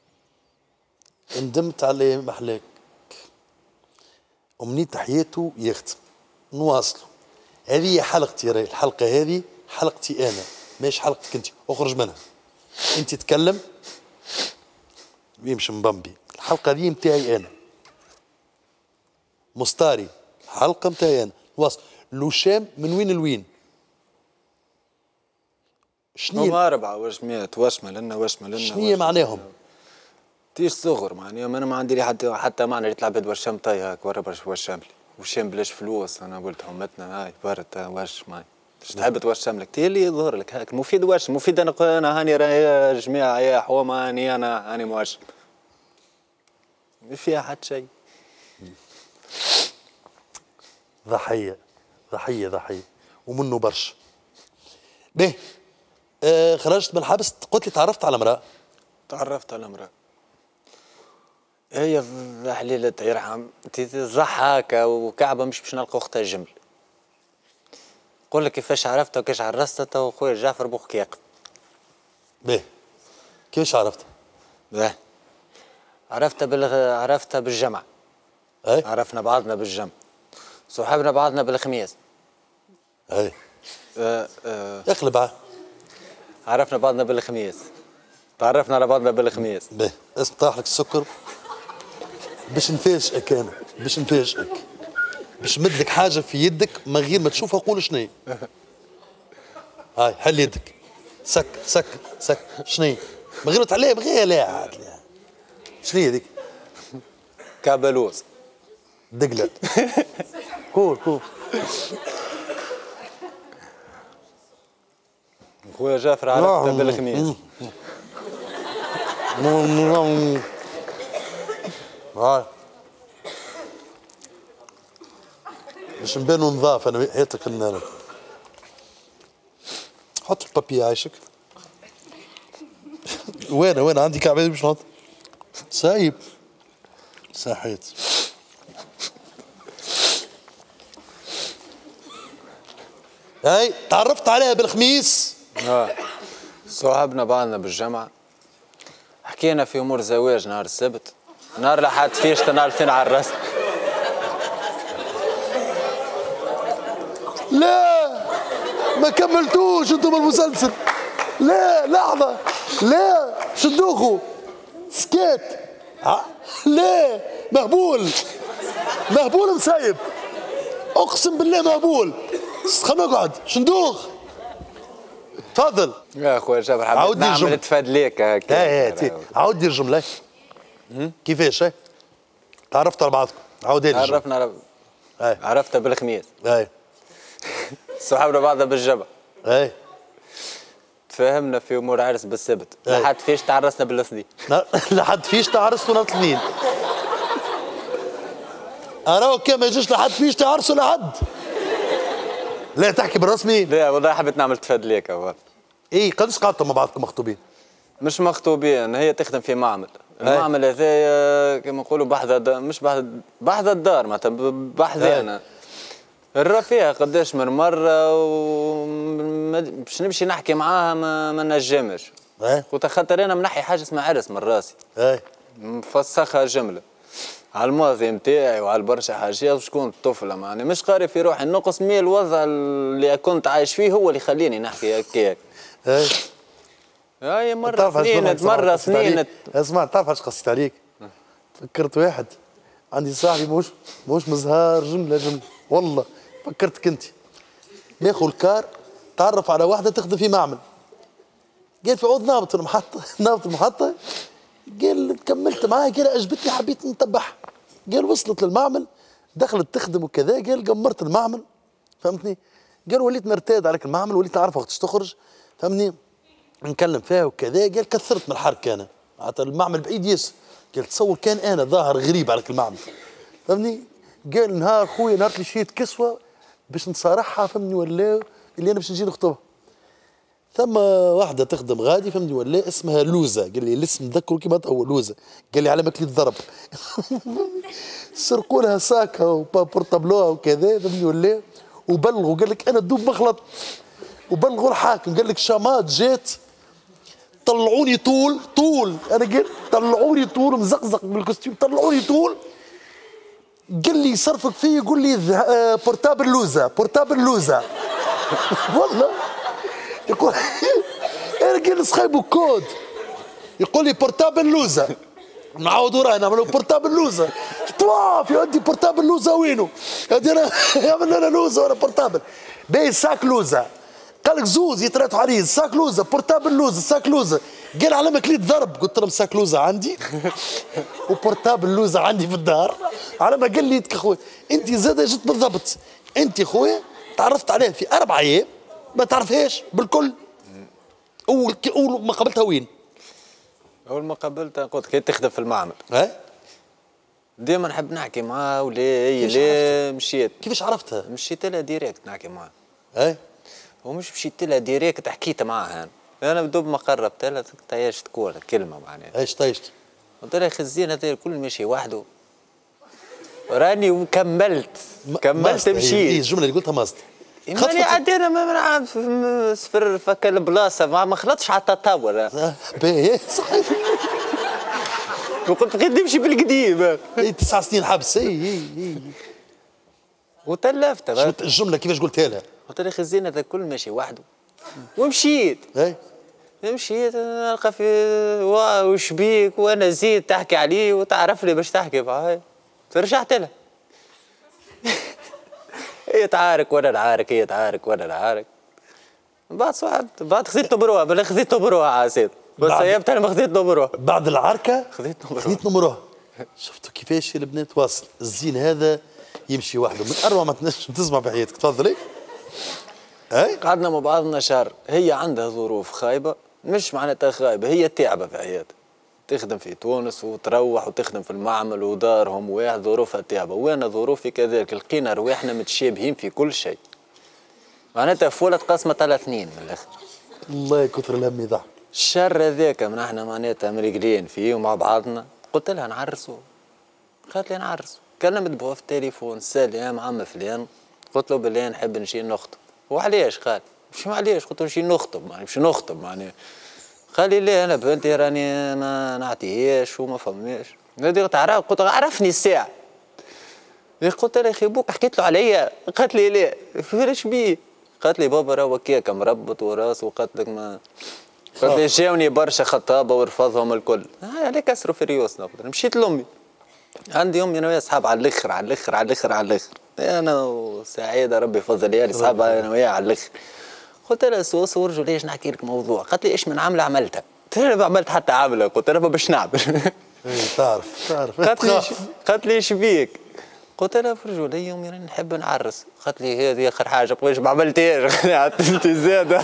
ندمت على محلاك، أمنية حياته يخدم. نواصلوا. هذه حلقتي راهي، الحلقة هذه حلقتي أنا ماهيش حلقتك أنت، اخرج منها. أنت تتكلم ويمشي مبمبي. الحلقة دي متاعي أنا. مستاري حلقة متاعي أنا. واصل. لوشام من وين لوين؟ شنو هما أربعة وشمات وشمة لنا وشمة لنا. شنو معناهم؟ تيش صغر معناهم. أنا ما عندي لي حتى حتى معنى اللي تلعب وشام طي هاك ورا باش وشام لي. وشام بلاش فلوس. أنا قلت همتنا هاي برد وش ماي. باش تحب توشم لك تي اللي يظهر لك هاك مفيد. وش مفيد؟ أنا أنا هاني يا جماعة يا حومة هاني أنا هاني موشم. ما فيها حتى شيء. ضحية ضحية ضحية ومنه برشا. باهي آه خرجت من الحبس، قلت لي تعرفت على امرأة. تعرفت على امرأة هي حليلة يرحم تضحك وكعبة مش باش نلقى اختها جمل. قول لك كيفاش عرفتها وكيفاش عرستها وخويا جعفر بوخك يقف. باهي كيفاش عرفتها؟ باهي عرفتها بال عرفتها بالجمع. اي عرفنا بعضنا بالجمع، صحابنا بعضنا بالخميس. اي آه آه اقلب. عرفنا بعضنا بالخميس، تعرفنا على بعضنا بالخميس. باهي اسم طاح لك السكر باش نفاجئك. انا باش نفاجئك باش نمد لك حاجه في يدك من غير ما تشوفها قول شنو هي. هاي حل يدك. سك سك سك شنو هي؟ من غير ما تعليها من غير لا عاد لا. شنو هي هذيك؟ كابلوس. دقلة. قول قول. خويا جعفر عرفتها بالخميس. هاي باش نبانو نظاف. انا هاتك النار حط البابي عايشك. وين وين عندي كعبه باش نحط سايب. صحيت. هاي تعرفت عليها بالخميس. اه صاحبنا بعضنا بالجامعة، حكينا في امور زواج نهار السبت، نهار لحد فيشت نهار الاثنين عرست. لا ما كملتوش انتم المسلسل. لا لحظة، لا شدوخوا سكيت. لا مهبول، مهبول مسايب، اقسم بالله مهبول. خلنا نقعد شندوخ. تفضل يا اخويا جابر حبيت نعمل تفادليك هكا. ايه عاود دير جملة. كيفاش ايه؟ تعرفتوا على بعضكم؟ عاود دير الجملة. عرفنا على ايه عرفتها بالخميس. ايه صحابنا بعضها بالجبع. ايه تفاهمنا في امور عرس بالسبت، لحد فيش تعرسنا بالاثنين. لحد فيش تعرسوا الاثنين. اراو كان ما يجيش لحد فيش تعرسوا لحد. لا تحكي بالرسمي. لا والله حبيت نعمل تفادليك اول. ايه قداش قعدتوا مع بعضكم مخطوبين؟ مش مخطوبين، هي تخدم في معمل. المعمل هذايا كما نقولوا بحذا مش بحذا بحذا الدار معناتها بحذا انا. نرى فيها قداش من مرة و باش نمشي نحكي معاها ما, ما نجمش. قلت خاطر انا منحي حاجة اسمها عرس من راسي. ايه مفسخها جملة. على الماضي نتاعي وعلى برشا حاجات شكون الطفلة معني مش قاري في روحي نقص مية الوضع اللي كنت عايش فيه هو اللي يخليني نحكي هكاك. ايه هاي مرة سنين مرة سنين. اسمع تعرف علاش قصيت عليك؟ فكرت واحد عندي صاحبي مش مش مزهار جملة جملة والله فكرتك انت. ياخذ الكار تعرف على واحدة تخدم في معمل. قال في عوض نابط المحطة نابط المحطة. قال كملت معاه قال عجبتني حبيت نتبعها. قال وصلت للمعمل دخلت تخدم وكذا. قال قمرت المعمل فهمتني. قال وليت نرتاد عليك المعمل وليت نعرف وقتاش تخرج فهمتني. نكلم فيها وكذا. قال كثرت من الحركة انا حتى المعمل بعيد ياسر. قال تصور كان انا ظاهر غريب عليك المعمل فهمتني. قال نهار خويا نهار اللي شريت كسوه باش نصارحها فهمني ولا اللي انا باش نجي نخطبها. ثم واحده تخدم غادي فهمني ولا اسمها لوزه. قال لي الاسم نذكره كيما هو لوزه. قال لي على ماكلي الضرب. سرقوا لها ساكها وبورتابلوها وكذا فهمني ولا وبلغوا. قال لك انا دوب مخلط وبلغوا الحاكم. قال لك شامات جات طلعوني طول طول. انا قلت طلعوني طول مزقزق بالكوستيم طلعوني طول. قال لي يصرفك فيه يقول لي بورتابل لوزه بورتابل لوزه. والله يقول انا قال صخيبوا كود يقول لي بورتابل لوزه. نعاودوا راه نعملوا بورتابل لوزه. طواف يا ودي بورتابل لوزه وينه؟ يا ودي انا يعمل لنا لوزه ولا بورتابل. باهي ساك لوزه. قال لك زوز يتراتوا عريض ساك لوزه بورتابل لوزه ساك لوزه. قال على ما كليت ضرب. قلت له ساك لوزه عندي وبورتابل لوزه عندي في الدار. على ما قال لي خويا انت زاد جيت بالضبط. انت خويا تعرفت عليها في اربع ايام ما تعرفهاش بالكل. اول اول ما قابلتها وين؟ اول ما قابلتها قلت كي تخدم في المعمل. ها ديما نحب نحكي معاها ولا هي لا مشيت. كيفاش عرفتها؟ مشيت لها ديريكت نحكي معاها. اي ومش مشيت لها ديريكت حكيت معاها انا. انا بدوب ما قربت لها طيشت كوره كلمه معناها. ايش طيشت؟ قلت لها خزين هذا الكل ماشي وحده. راني وكملت كملت مشيت. هي الجمله اللي قلتها ماست. ماني عدينا ما نعرف صفر فك البلاصه ما, ما خلطش على التطور. باهي صحيح. وقلت غير نمشي بالقديم. اي تسع سنين حبس. اي اي اي وتلفت. الجمله كيفاش قلتها لها؟ قلت لها خزين هذا الكل ماشي وحده. ومشيت. اي مشيت نلقى في واو وش بيك وانا زيد تحكي عليه وتعرف لي باش تحكي معايا. فرجعت لها. هي تعارك وانا نعارك هي تعارك وانا نعارك. بعد صعدت بعد خذيت نمروها بلا خذيت نمروها عاسيت. بس سيبت انا ما خذيت نمروها. بعد العركه خذيت نمروها. خذيت نمروها. شفتوا كيفاش البنات واصل الزين هذا يمشي وحده من اروع ما تنجم تسمع في حياتك. تفضلي. اي قعدنا مع بعضنا شهر. هي عندها ظروف خايبه مش معناتها خايبه هي تعبه في حياتها. تخدم في تونس وتروح وتخدم في المعمل ودارهم واحد ظروفها تعبه وانا ظروفي كذلك. لقينا رواحنا متشابهين في كل شيء. معناتها فولة قسمة على اثنين من الاخر. الله كثر الهم يضحك. الشر هذاك من احنا معناتها مريقلين فيه ومع بعضنا. قلت لها نعرسوا قالت لي نعرس. كلمت بوها في التليفون، سلام عم فلان، قلت له بالله نحب نمشي نخطب. وعلاش؟ قال مش معليش، قلت له نمشي نخطب معني باش نخطب معناها. قال لي لا انا بنتي راني ما نعطيهاش وما فماش. تعرف قلت له عرفني الساعه. قلت لها يا اخي بوك حكيت له عليا. قالت لي لا فاش بيه. قالت لي بابا راهو هكاك مربط وراسه. وقالت لك ما قالت لي جاوني برشا خطابه ورفضهم الكل. آه عليك كسروا في ريوسنا. مشيت لامي، عندي امي انا وياها اصحاب على الاخر على الاخر على الاخر على الاخر. انا وسعيده ربي يفضل لي اصحاب انا وياها على الاخر. قلت لها سوس ورجوا ليش نحكي لك موضوع. قالت لي ايش من عامله عملتها. قلت لها ما عملت حتى عامله. قلت لها باش نعمل. اي تعرف تعرف. قالت لي قالت لي ايش بيك. قلت لها فرجوا لي يومي راني نحب نعرس. قالت لي هذه اخر حاجه بقيش ما عملتهاش. عطلت زاده.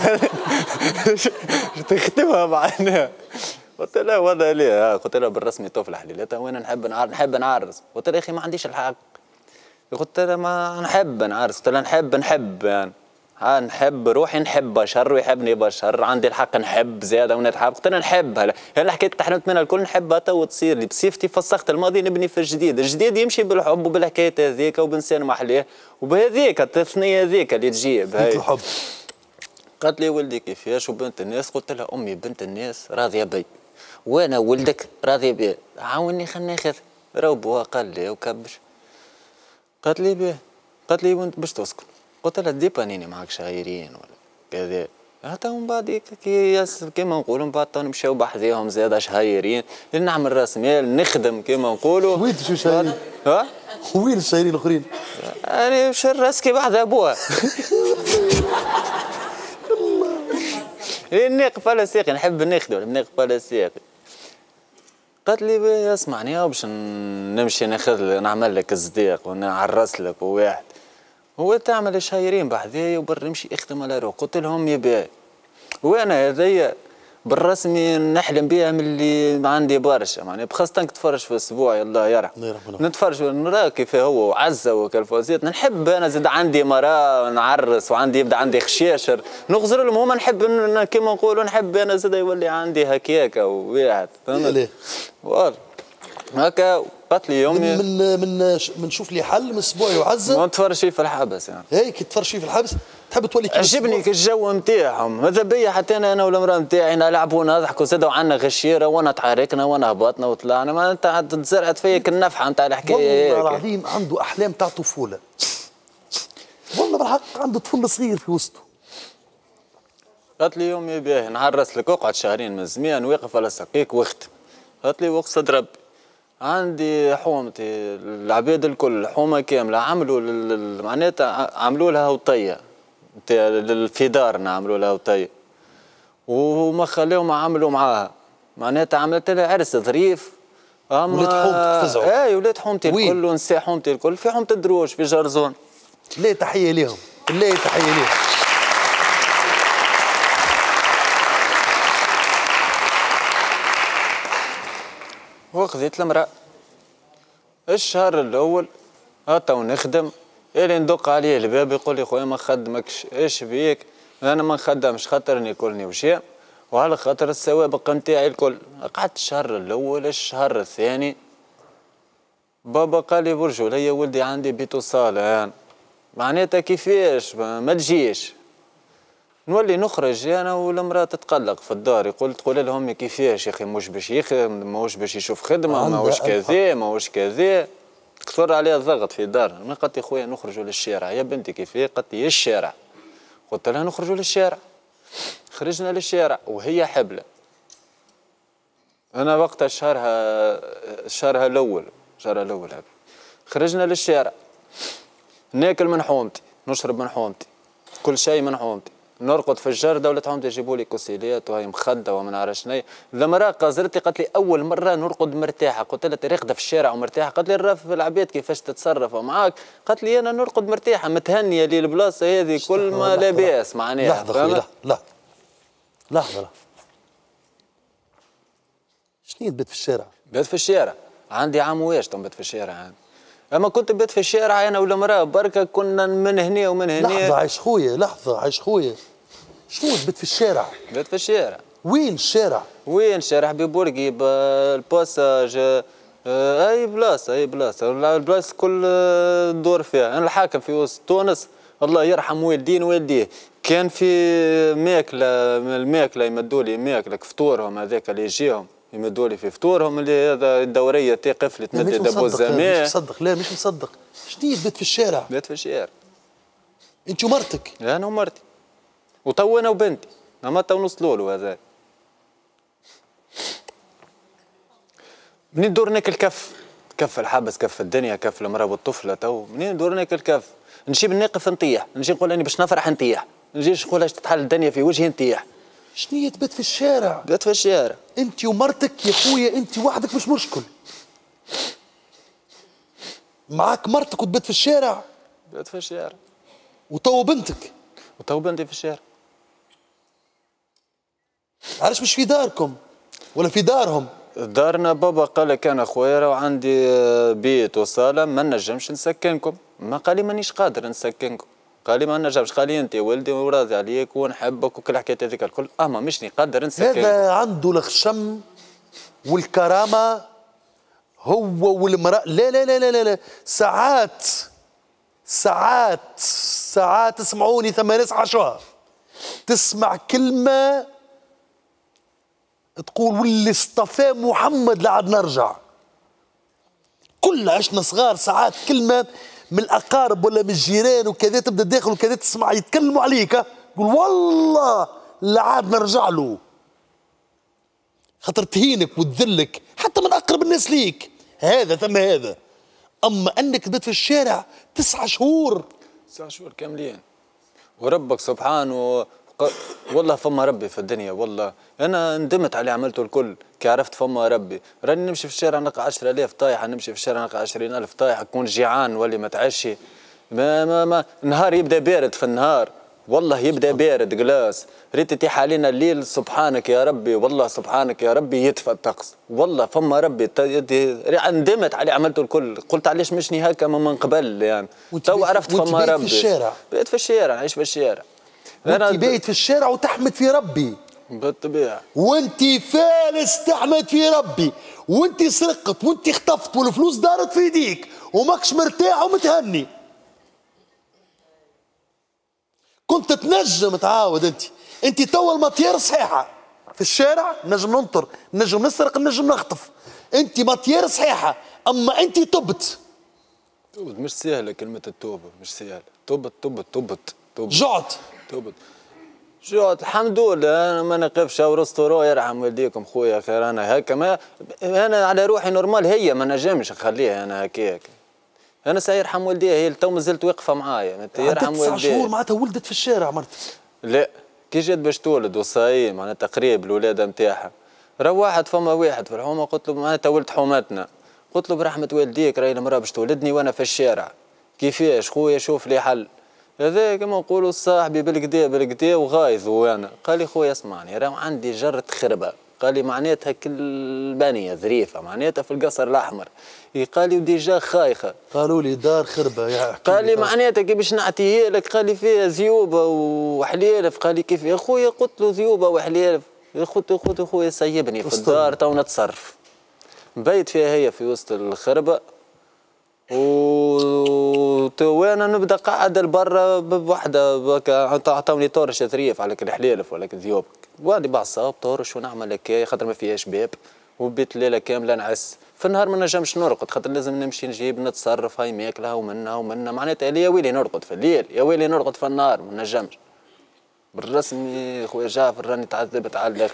تختمها معناها. قلت لها والله ليه. قلت لها بالرسمي طفل حليلتها وين نحب نعرس نحب نعرس. قلت لها يا اخي ما عنديش الحق. قلت لها ما نحب نعرس. قلت لها نحب نحب يعني ها نحب روحي نحب بشر ويحبني بشر، عندي الحق نحب زياده ونتحب. قلت لها نحبها. هلا حكيت تحلمت منها الكل نحبها تو تصير لي بصيفتي. فسخت الماضي نبني في الجديد، الجديد يمشي بالحب وبالحكايه هذيك وبنسان محليه وبهذيك التثنيه هذيك اللي تجي بهاي الحب. قالت لي ولدي كيفاش وبنت الناس. قلت لها امي بنت الناس راضيه بي وانا ولدك راضيه بي، عاوني خلينا ناخذ. راهو بوها قال لي وكبش. قالت لي بيه. قالت لي وانت باش تسكن. قلت لها ديبانيني معاك شهيرين ولا كذا. حتى من بعد كي كيما نقولوا من بعد نمشيو بحذاهم زاده شهيرين نعمل راس مال نخدم كيما نقولوا. وين شو شهيرين؟ ها؟ وين الشهيرين الاخرين؟ انا مش راسكي بعد ابوها. الناقف على ساقي نحب نخدم الناقف على ساقي. قالت لي اسمعني باش نمشي ناخذ نعمل لك صديق ونعرس لك وواحد هو تعمل الشهيرين بحذايا وبر نمشي اخدم على روح. قلت لهم يا وانا هذيا بالرسمي نحلم بها من اللي عندي برشا معناها بخاصة تتفرج في اسبوع الله يرحم نتفرج نرى كيف هو وعزه وكالفوزيت. نحب انا زاد عندي مراه نعرس وعندي يبدا عندي خشاشر نغزر لهم هما نحب كيما نقولوا نحب انا زاد يولي عندي هكاكا وواحد فهمت والله هكا. قالت لي يومي من من من نشوف لي حل من اسبوع يعزه ما نتفرج فيه في الحبس يعني هيك تتفرج فيه في الحبس تحب تولي كيف عجبني الجو نتاعهم ماذا بيا حتى انا انا والمراه نتاعي نلعبوا ونضحكوا زادوا عنا غشيره وانا تحركنا وانا هبطنا وطلعنا ما انت تزرعت فيك النفحه نتاع الحكايه. والله العظيم عنده احلام تاع طفوله والله بالحق عنده طفل صغير في وسطه. قالت لي يومي باهي نعرس لك اقعد شهرين من زمان واقف على ساقيك واختم. قالت لي واقصد ربي عندي حومتي العباد الكل حومه كامله عملوا معناتها عملوا لها وطيه في دارنا عملوا لها وطيه وما خلاو ما عملوا معاها معناتها عملت لها عرس ظريف. ولاد حومتك فزعوا. اي ولاد حومتي الكل ونساء حومتي الكل في حومه الدروج في جرزون. لا تحيه لهم لا تحيه لهم. وخذيت المرأة الشهر الأول هاتا ونخدم اللي ندق عليه الباب يقول لي خويا ما خدمكش ايش بيك؟ أنا ما نخدمش خاطرني كلني وشيء وعلى خاطر السوابق نتاعي الكل. قعدت الشهر الأول الشهر الثاني بابا قال لي برجو ليا ولدي عندي بيتو صالة يعني معناتها كيفاش ما تجيش نولي نخرج انا والمراه تتقلق في الدار يقول تقول لها امي كيفاش يا اخي مش باش يخدم ماهوش باش يشوف خدمه ماهوش كذا ماهوش كذا كثر عليها الضغط في الدار. ما قالت لي خويا نخرجوا للشارع يا بنتي كيفاش؟ قالت لي الشارع. قلت لها نخرجوا للشارع. خرجنا للشارع وهي حبله. انا وقتها شهرها شهرها الاول شهرها الاول خرجنا للشارع ناكل من حومتي نشرب من حومتي كل شيء من حومتي نرقد في الجردة ولاد حومتي يجيبوا لي كوسيلات وهي مخده وما نعرفش شنيا. المراه قازرتي قالت لي اول مره نرقد مرتاحه. قلت لها راقده في الشارع ومرتاحه؟ قالت لي الراف في العباد كيفاش تتصرف معاك؟ قالت لي انا نرقد مرتاحه متهنيه لي البلاصه هذه كل ما لا باس معناها. لحظه خويا لحظه لحظه لحظه شنو تبات في الشارع؟ بات في الشارع عندي عام واش تنبت في الشارع يعني. اما كنت بات في الشارع انا والمراه بركه كنا من هنا ومن هنا. لحظه عايش خويا لحظه عايش خويا شنو تبات في الشارع؟ بات في الشارع. وين الشارع؟ وين الشارع ببورقي بالباساج آه اي بلاصه اي بلاصه البلاصه كل آه، ندور فيها. انا الحاكم في وسط تونس الله يرحم والدين والديه، كان في ماكله الماكله يمدوا لي ماكله فطورهم هذاك اللي يجيهم يمدوا لي في فطورهم اللي هذا الدوريه تي قفلت مدد ابو الزمان. مش مصدق لا مش مصدق. شنو بيت في الشارع؟ بيت في الشارع. انت ومرتك؟ انا ومرتي وتو انا وبنتي اما تو نوصلوا له هذا. منين ندور ناكل كف كف الحبس كف الدنيا كف المراه والطفله تو منين ندور ناكل كف. نجيب ناقف نطيح نجي نقول اني باش نفرح نطيح نجي نقول اش تتحل الدنيا في وجهي نطيح. شنو تبات في الشارع؟ بات في الشارع. انت ومرتك يا خويا انت وحدك مش مشكل. معاك مرتك وتبات في الشارع؟ بات في الشارع. وتو بنتك؟ وتو بنتي في الشارع. علاش مش في داركم ولا في دارهم؟ دارنا بابا قال لك انا خويا راه عندي بيت وصاله ما نجمش نسكنكم. ما قال لي مانيش قادر نسكنكم. قال لي ما نجمش. قال لي انت ولدي وراضي عليك ونحبك وكل حكايه هذيك الكل اما مشني قادر نسكنكم. هذا عنده الخشم والكرامه هو والمراه. لا لا لا لا لا ساعات ساعات ساعات اسمعوني ثم ناس عشوها تسمع كلمه تقول واللي اصطفاه محمد لعد نرجع. كلنا عشنا صغار ساعات كلمه من الاقارب ولا من الجيران وكذا تبدا داخل وكذا تسمع يتكلموا عليك تقول والله لعاد نرجع له. خاطر تهينك وتذلك حتى من اقرب الناس ليك هذا ثم هذا. اما انك تبات في الشارع تسعة شهور تسعة شهور كاملين وربك سبحانه والله فما ربي في الدنيا. والله انا ندمت على عملته الكل كي عرفت فما ربي. راني نمشي في الشارع نلقى عشرة آلاف طايحه نمشي في الشارع نلقى عشرين ألف طايحه كون جيعان ولا متعشي. ما ما ما النهار يبدا بارد في النهار والله يبدا بارد قلاص ريت تيح علينا الليل سبحانك يا ربي. والله سبحانك يا ربي يدفى الطقس. والله فما ربي ندمت على عملته الكل. قلت علاش مشني هكا من قبل يعني تو عرفت فما ربي. في الشارع بيت في الشارع نعيش في الشارع. وانت بايت في الشارع وتحمد في ربي بالطبيعه. وانت فالس تحمد في ربي وانت سرقت وانت اختفت والفلوس دارت في يديك وماكش مرتاح ومتهني. كنت تنجم تعاود انت انت تو المطير صحيحه في الشارع نجم ننطر نجم نسرق نجم نخطف. انت مطير صحيحه اما انت تبت. تبت مش سهله كلمه التوبه مش سهله. تبت تبت تبت تبت جعت تبت جعت الحمد لله. انا ما نقفش او رستورو يرحم والديكم خويا خير. انا هكا ما انا على روحي نورمال هي ما نجمش نخليها انا هكاك. انا سيرحم والديها هي تو مازالت واقفه معايا يرحم والديها. تسع شهور معناتها ولدت في الشارع مرتك؟ لا كي جات باش تولد وصايم معناتها قريب الولاده نتاعها روحت فما واحد في الحومه قلت له معناتها ولد حومتنا. قلت له برحمه والديك راهي المراه باش تولدني وانا في الشارع كيفاش خويا شوف لي حل. هذا كما نقولوا صاحبي بالكدا بالكدا وغايظ وانا. قال لي خويا اسمعني راه عندي جره خربه. قال لي معناتها كل بانيه ظريفه معناتها في القصر الاحمر. قال لي وديجا خايخه. قالوا لي دار خربه يا حكي. قال لي معناتها كي باش نعطيها لك. قال لي فيها ذيوبه وحليلف. قال لي كيف يا خويا؟ قلت له ذيوبه وحليلف. يا خويا خويا خويا سيبني في الدار تو نتصرف. بيت فيها هي في وسط الخربه و وانا نبدا قاعد لبرا بوحده عطاوني طورش ظريف عليك الحليلف ولا الذيوب واني بعصاب طورش ونعمل هكايا خاطر ما فيهاش باب وبيت الليله كامله نعس. في النهار ما نجمش نرقد خاطر لازم نمشي نجيب نتصرف هاي ماكلها ومنها ومنها معناتها يا ويلي نرقد في الليل يا ويلي نرقد في النهار ما نجمش. بالرسمي خويا جعفر راني تعذبت على الاخر.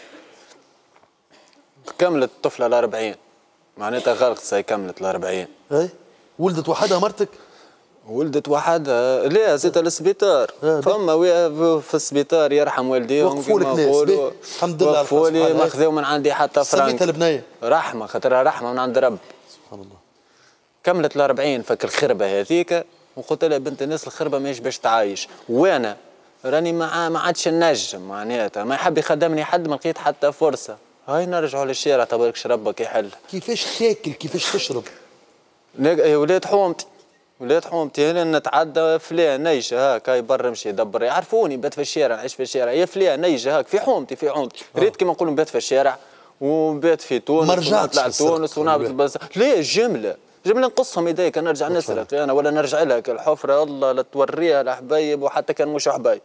كملت الطفله الأربعين معناتها غلقت ساي كملت الأربعين. اي ولدت وحدها مرتك؟ ولدت وحدها لا زيتها للسبيطار. فما في السبيطار يرحم والديهم وقفوا لك ناس الحمد لله وقفوا لي ما خذوا من عندي حتى فرنك. سميتها البنيه رحمه خاطرها رحمه من عند رب سبحان الله. كملت الأربعين فك الخربه هذيك وقلت لها بنت الناس الخربه ماهيش باش تعايش وانا راني ما ما عادش نجم معناتها ما يحب يخدمني حد ما لقيت حتى فرصه. هاي نرجعوا للشارع تبارك ربك يحل. كيفاش تاكل كيفاش تشرب؟ يا ولاد حومتي ولاد حومتي هنا نتعدى فلان نيجه هاك هاي برا مشي يدبر يعرفوني بات في الشارع نعيش في الشارع يا فلان نيجه هاك في حومتي في حومتي. ريت كيما نقولوا بات في الشارع وبات في تونس ما رجعتش ونطلع تونس ونهبط بس ليه جمله جمله نقصهم يديك نرجع نسرق انا ولا نرجع لك الحفره الله لا توريها لحبايب وحتى كان مش حبايب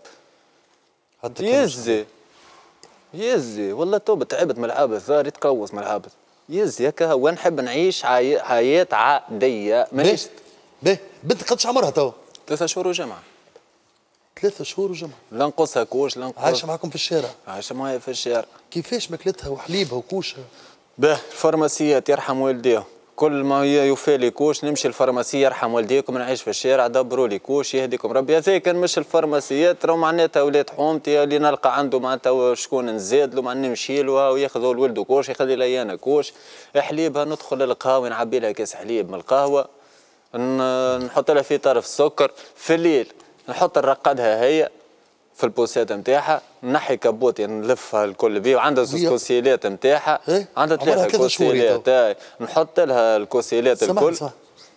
يزي يزي والله توبه تعبت من العبث ثار يتقوس من العبث يزي هكا وين نحب نعيش حياه عاديه مانيش باهي بنتك قداش عمرها تو؟ ثلاثة شهور وجمعه ثلاثة شهور وجمعة لا نقصها كوش لا نقص عايشة معكم في الشارع عايشة معايا في الشارع كيفاش ماكلتها وحليبها وكوشها؟ باه الفارماسيات يرحم والديهم كل ما هي يوفالي كوش نمشي الفارماسية يرحم والديكم نعيش في الشارع دبروا لي كوش يهديكم ربي هذا كان مش الفارماسيات راهو معناتها ولاد حومتي اللي نلقى عنده معناتها شكون نزاد له معناتها نمشي له وياخذوا لولده كوش يخلي لي انا كوش حليبها ندخل للقهوة نعبي لها كاس حليب من القهوة نحط لها في طرف السكر في الليل نحط نرقدها هي في البوسات نتاعها نحي كبوت يعني نلفها الكل بيه وعندها زوز كوسيلات نتاعها إيه؟ عندها ثلاثة كوسيلات نحط لها الكوسيلات الكل سمح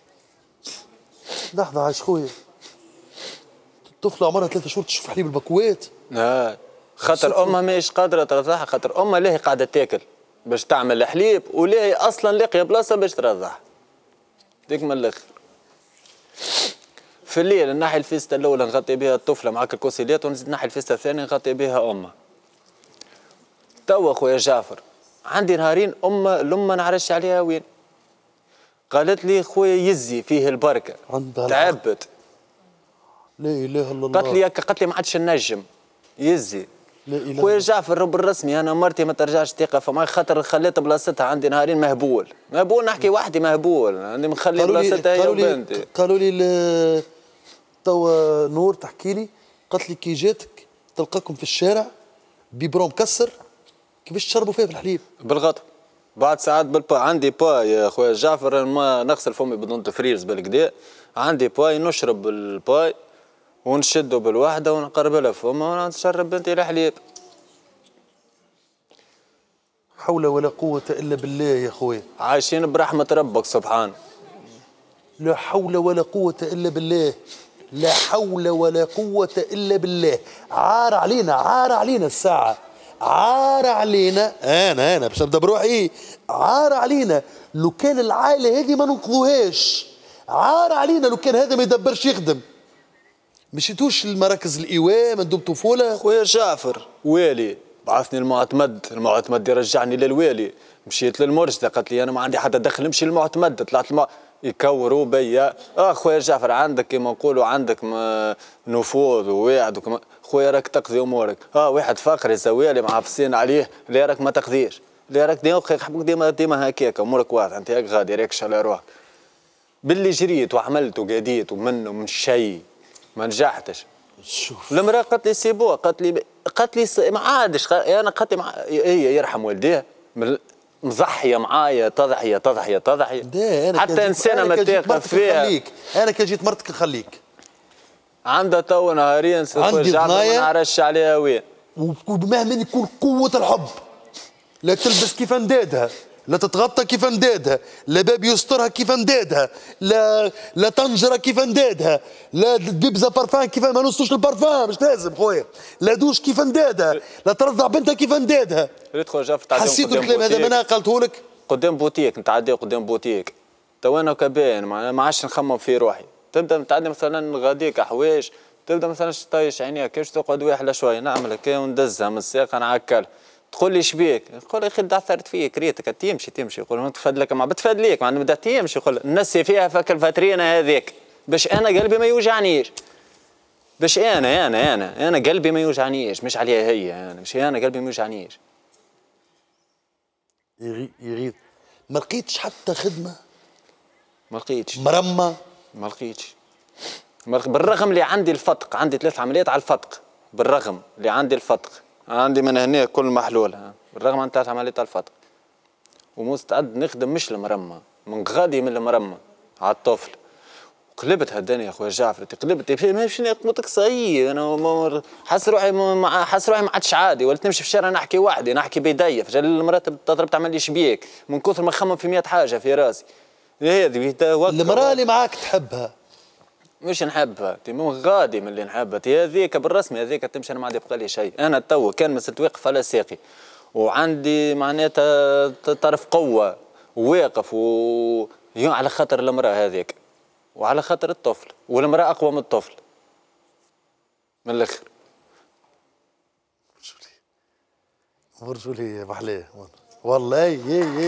لحظة عايش خويا الطفلة عمرها ثلاثة شهور تشوف حليب البكوات اه خاطر امها ماهيش قادرة ترضعها خاطر امها لاهي قاعدة تاكل باش تعمل الحليب ولاهي اصلا لاقية بلاصة باش ترضعها ديك من الاخر في الليل نحي الفيستا الاولى نغطي بها الطفله معاك الكوسيلات ونزيد نحي الفيستا الثانيه نغطي بها امها. توا خويا جعفر عندي نهارين امه الام ما نعرفش عليها وين. قالت لي خويا يزي فيه البركه. عندها تعبت. لا اله الا الله. قالت لي قالت لي ما عادش نجم يزي. لا اله خويا جعفر رب الرسمي انا مرتي ما ترجعش تقف معي خاطر خليت بلاصتها عندي نهارين مهبول. مهبول نحكي وحدي مهبول عندي مخلي بلاصتها هي وبنتي. قالوا لي توا نور تحكي لي قالت لي كي جاتك تلقاكم في الشارع بيبرو مكسر كيفاش تشربوا فيه في الحليب؟ بالغطا بعد ساعات بالبا عندي با يا خويا جعفر ما نغسل فمي بدون تفريز بالكدا عندي باي نشرب بالباي ونشدو بالوحده ونقرب لها فمها ونشرب بنتي الحليب. حول ولا قوة إلا بالله يا خويا. عايشين برحمة ربك سبحانه. لا حول ولا قوة إلا بالله. لا حول ولا قوة إلا بالله. عار علينا عار علينا الساعة. عار علينا أنا أنا باش نبدا بروحي. عار علينا لو كان العائلة هذه ما ننقذوهاش. عار علينا لو كان هذا ما يدبرش يخدم. مشيتوش لمراكز الإيواء مندوب طفولة؟ خويا جعفر والي بعثني المعتمد، المعتمد يرجعني للوالي، مشيت للمرشدة قالت لي أنا ما عندي حتى دخل نمشي للمعتمد، طلعت المع... يكوروا بيا، آه خويا جعفر عندك كما نقولوا عندك ما... نفوذ وواعد وكما خويا راك تقضي أمورك، آه واحد فقري زوالي معفسين عليه، لا راك ما تقضيش، لا راك ديما حبك ديما ديما هكاك أمورك واضحة، أنت هاك غادي راكش على روحك. باللي جريت وعملت وقاديت ومنه من شيء ما نجحتش. شوف المرأة قالت لي سيبوها قالت لي قالت لي ما عادش انا قالت لي مع... هي يرحم والديها مضحيه معايا تضحيه تضحيه تضحيه حتى انسانه ما تاخذ فيها. خليك. انا كي جيت مرتك نخليك عندها تو نهارين عندي ما نعرفش عليها وين ومهما يكون قوه الحب لا تلبس كيف ندادها لا تتغطى كيف ندادها لا باب يسترها كيف ندادها لا لا طنجره كيف ندادها لا بيبزا بارفان كيف ما نوصلوش البارفان مش لازم خويا لا دوش كيف ندادها لا ترضع بنتها كيف ندادها. ريت خويا جعفر تعدي حسيت الكلام هذا ما انا قلته لك قدام بوتيك نتعدي قدام بوتيك تو انا كباين ما عادش نخمم في روحي تبدا نتعدي مثلا غاديك حوايج تبدا مثلا طايش عينيها كيفاش تقعد واحله شويه نعمل هكا وندزها من الساق نعكل تقول لي شبيك؟ نقول له يا اخي دعثرت فيك ريتك تمشي تمشي يقول ما تفدلك ما بتفدليك ما بدها تمشي يقول نسي فيها فك الفاترينه هذيك باش انا قلبي ما يوجعنيش باش انا انا انا انا قلبي ما يوجعنيش مش عليها هي انا مش انا قلبي ما يوجعنيش. يغيظ ما لقيتش حتى خدمه ما لقيتش مرمى ما لقيتش بالرغم اللي عندي الفتق عندي ثلاث عمليات على الفتق بالرغم اللي عندي الفتق عندي من هنا كل محلول بالرغم عن ثلاث عمليات على الفتق ومستعد نخدم مش المرمى من غادي من المرمى على الطفل. قلبت هالدنيا يا خويا جعفر قلبت ماشي قلت صحيح انا حس روحي حس روحي ما عادش عادي ولات نمشي في الشارع نحكي وحدي نحكي بيديا فجاه المراه تضرب تعمل لي شبيك من كثر ما خمم في مئة حاجه في راسي. هذه المراه اللي معاك تحبها مش نحبها تي مو غادي من اللي نحبها تي هذيك بالرسمي هذيك تمشي انا ما عاد يبقى لي شيء. انا تو كان مسلت واقف على ساقي وعندي معناتها طرف قوة وواقف و على خاطر المرأة هذيك وعلى خاطر الطفل، والمرأة أقوى من الطفل من الآخر. برجولي بحلاه والله. يي يي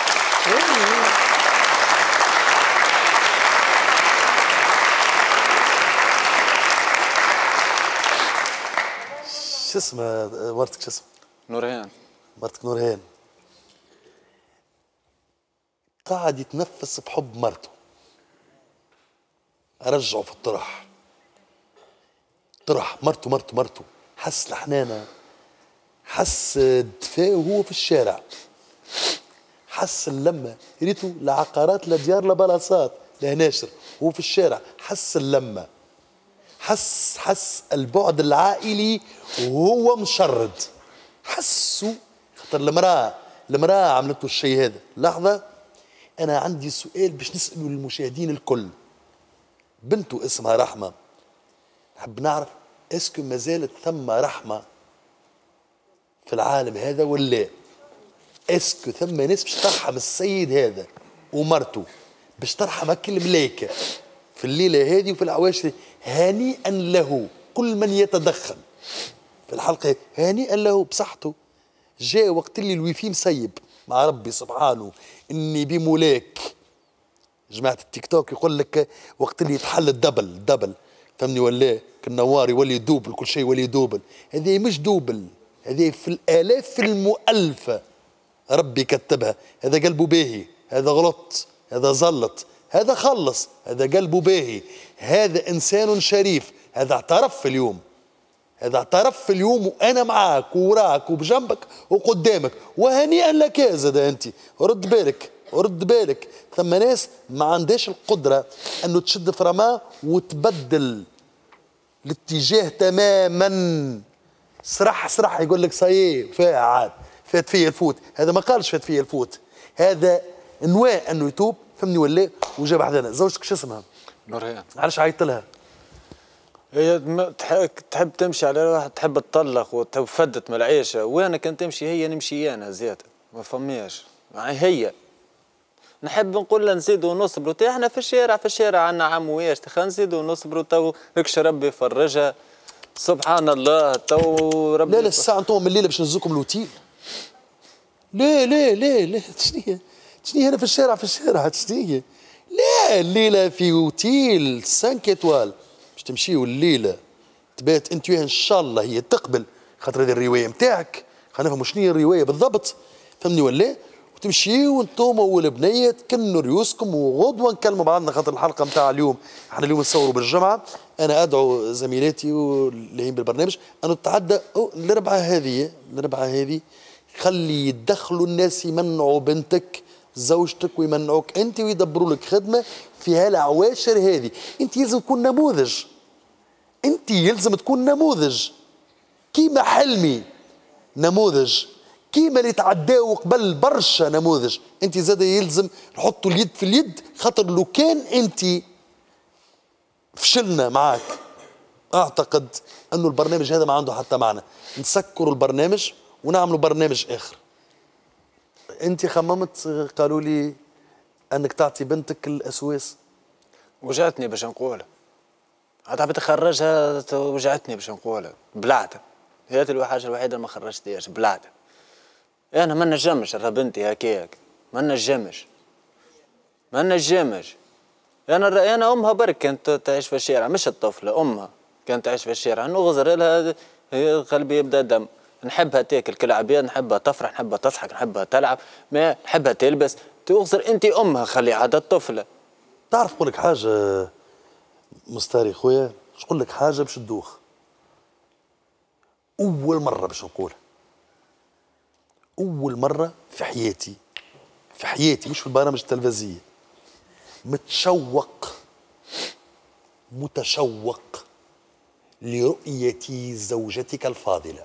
شو اسمها مرتك؟ شو اسمها؟ نورهان. مرتك نورهان. قاعد يتنفس بحب مرته، رجعه في الطرح، طرح مرته مرته مرته، حس الحنانة، حس الدفاء وهو في الشارع، حس اللمة، ريتو لعقارات لديار لبلاصات لهناشر وهو في الشارع، حس اللمة، حس حس البعد العائلي وهو مشرد، حسوا خاطر المرأة المرأة عملته الشيء هذا. لحظة، أنا عندي سؤال باش نسأله للمشاهدين الكل. بنته اسمها رحمة، نحب نعرف اسكو ما زالت ثم رحمة في العالم هذا ولا؟ اسكو ثم ناس باش ترحم السيد هذا ومرته، باش ترحم كل الملايكة في الليلة هذه وفي العواشر؟ هنيئا له كل من يتدخل في الحلقة، هنيئا له بصحته. جاء وقت اللي الويفي مسيب مع ربي سبحانه اني بمولاك. جماعة التيك توك يقول لك وقت اللي يتحل الدبل الدبل، فهمني ولا؟ كالنوار يولي دوبل، كل شيء يولي دوبل. هذه مش دوبل، هذه في الآلاف المؤلفة ربي كتبها. هذا قلبه باهي، هذا غلط، هذا زلط، هذا خلص، هذا قلبه باهي، هذا إنسان شريف، هذا اعترف اليوم، هذا اعترف اليوم وأنا معاك ووراك وبجنبك وقدامك، وهنيئا لك يا زاد. أنت رد بالك، رد بالك، ثم ناس ما عندهاش القدرة أنه تشد في رماه وتبدل الاتجاه تماما. سرح سرح يقول لك صايي فيها عاد، فات فيا الفوت. هذا ما قالش فات فيا الفوت، هذا نوى انه يتوب، فهمني ولا؟ وجاب حدانا. زوجتك شو اسمها؟ نورهان. علاش عيطت لها؟ هي تحب تمشي على واحد، تحب تطلق وتحب فدت من العيشه، وانا كنت تمشي هي نمشي انا زياده، ما فماش هي. نحب نقول لها نزيدوا ونصبروا، احنا في الشارع في الشارع عندنا عم وياش، خلينا نزيدوا ونصبروا، تو هكش ربي يفرجها سبحان الله. تو ربي لا لا الساعه انتم من الليله باش نهزوكم الوتيل. ليه ليه ليه ليه تشنيه تشنيه انا في الشارع في الشارع تشنيه؟ لا الليله في اوتيل سانك اتوال باش تمشيوا الليله تبات انت وياها ان شاء الله. هي تقبل خاطر هذه الروايه نتاعك، خلينا نفهموا شنو هي الروايه بالضبط، فهمني ولا؟ وتمشيوا انتم والبنيه تكنوا ريوسكم، وغدوه نكلموا بعضنا خاطر الحلقه نتاع اليوم احنا اليوم نصوروا بالجمعه. انا ادعو زميلاتي اللي هي بالبرنامج انه تتعدى الربعه هذه الربعه هذه خلي يتدخلوا الناس، يمنعوا بنتك زوجتك ويمنعوك انت ويدبروا لك خدمه في هالعواشر هذه. انت يلزم تكون نموذج، انت يلزم تكون نموذج كيما حلمي نموذج، كيما اللي تعداو قبل برشا نموذج. انت زاد يلزم نحطوا اليد في اليد، خاطر لو كان انت فشلنا معاك اعتقد انه البرنامج هذا ما عنده حتى معنى. نسكروا البرنامج ونعملوا برنامج اخر. انت خممت قالوا لي انك تعطي بنتك الاسواس؟ وجعتني باش نقولها، عاد حبيت اخرجها وجعتني باش نقولها، بلعتها. هي الحاجه الوحيده اللي ما خرجتهاش، بلعتها. انا ما نجمش راه بنتي هكاك، ما نجمش ما نجمش. انا انا امها برك كانت تعيش في الشارع، مش الطفله، امها كانت تعيش في الشارع، نغزر لها قلبي يبدا دم. نحبها تاكل كالعباد، نحبها تفرح، نحبها تضحك، نحبها تلعب، ما نحبها تلبس. تغزر انت امها، خلي عاد الطفله. تعرف نقول لك حاجه مستاري خويا، نقول لك حاجه باش تدوخ. اول مره باش نقولها، اول مره في حياتي في حياتي مش في البرامج التلفزيونيه، متشوق متشوق لرؤية زوجتك الفاضلة.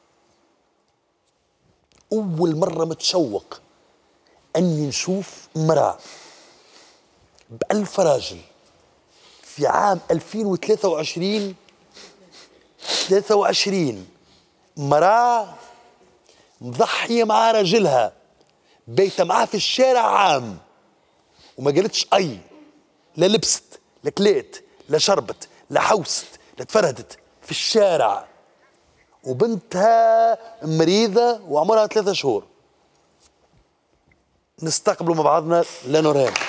أول مرة متشوق أني نشوف امرأة بألف راجل في عام ألفين وثلاثة وعشرين ثلاثة وعشرين، امرأة مضحية مع راجلها، بيتها معاه في الشارع عام، وما قالتش أي، لا لبست لا كليت لا شربت لا حوست لا تفرهدت في الشارع، وبنتها مريضة وعمرها ثلاثة شهور. نستقبلوا مع بعضنا لنورهان.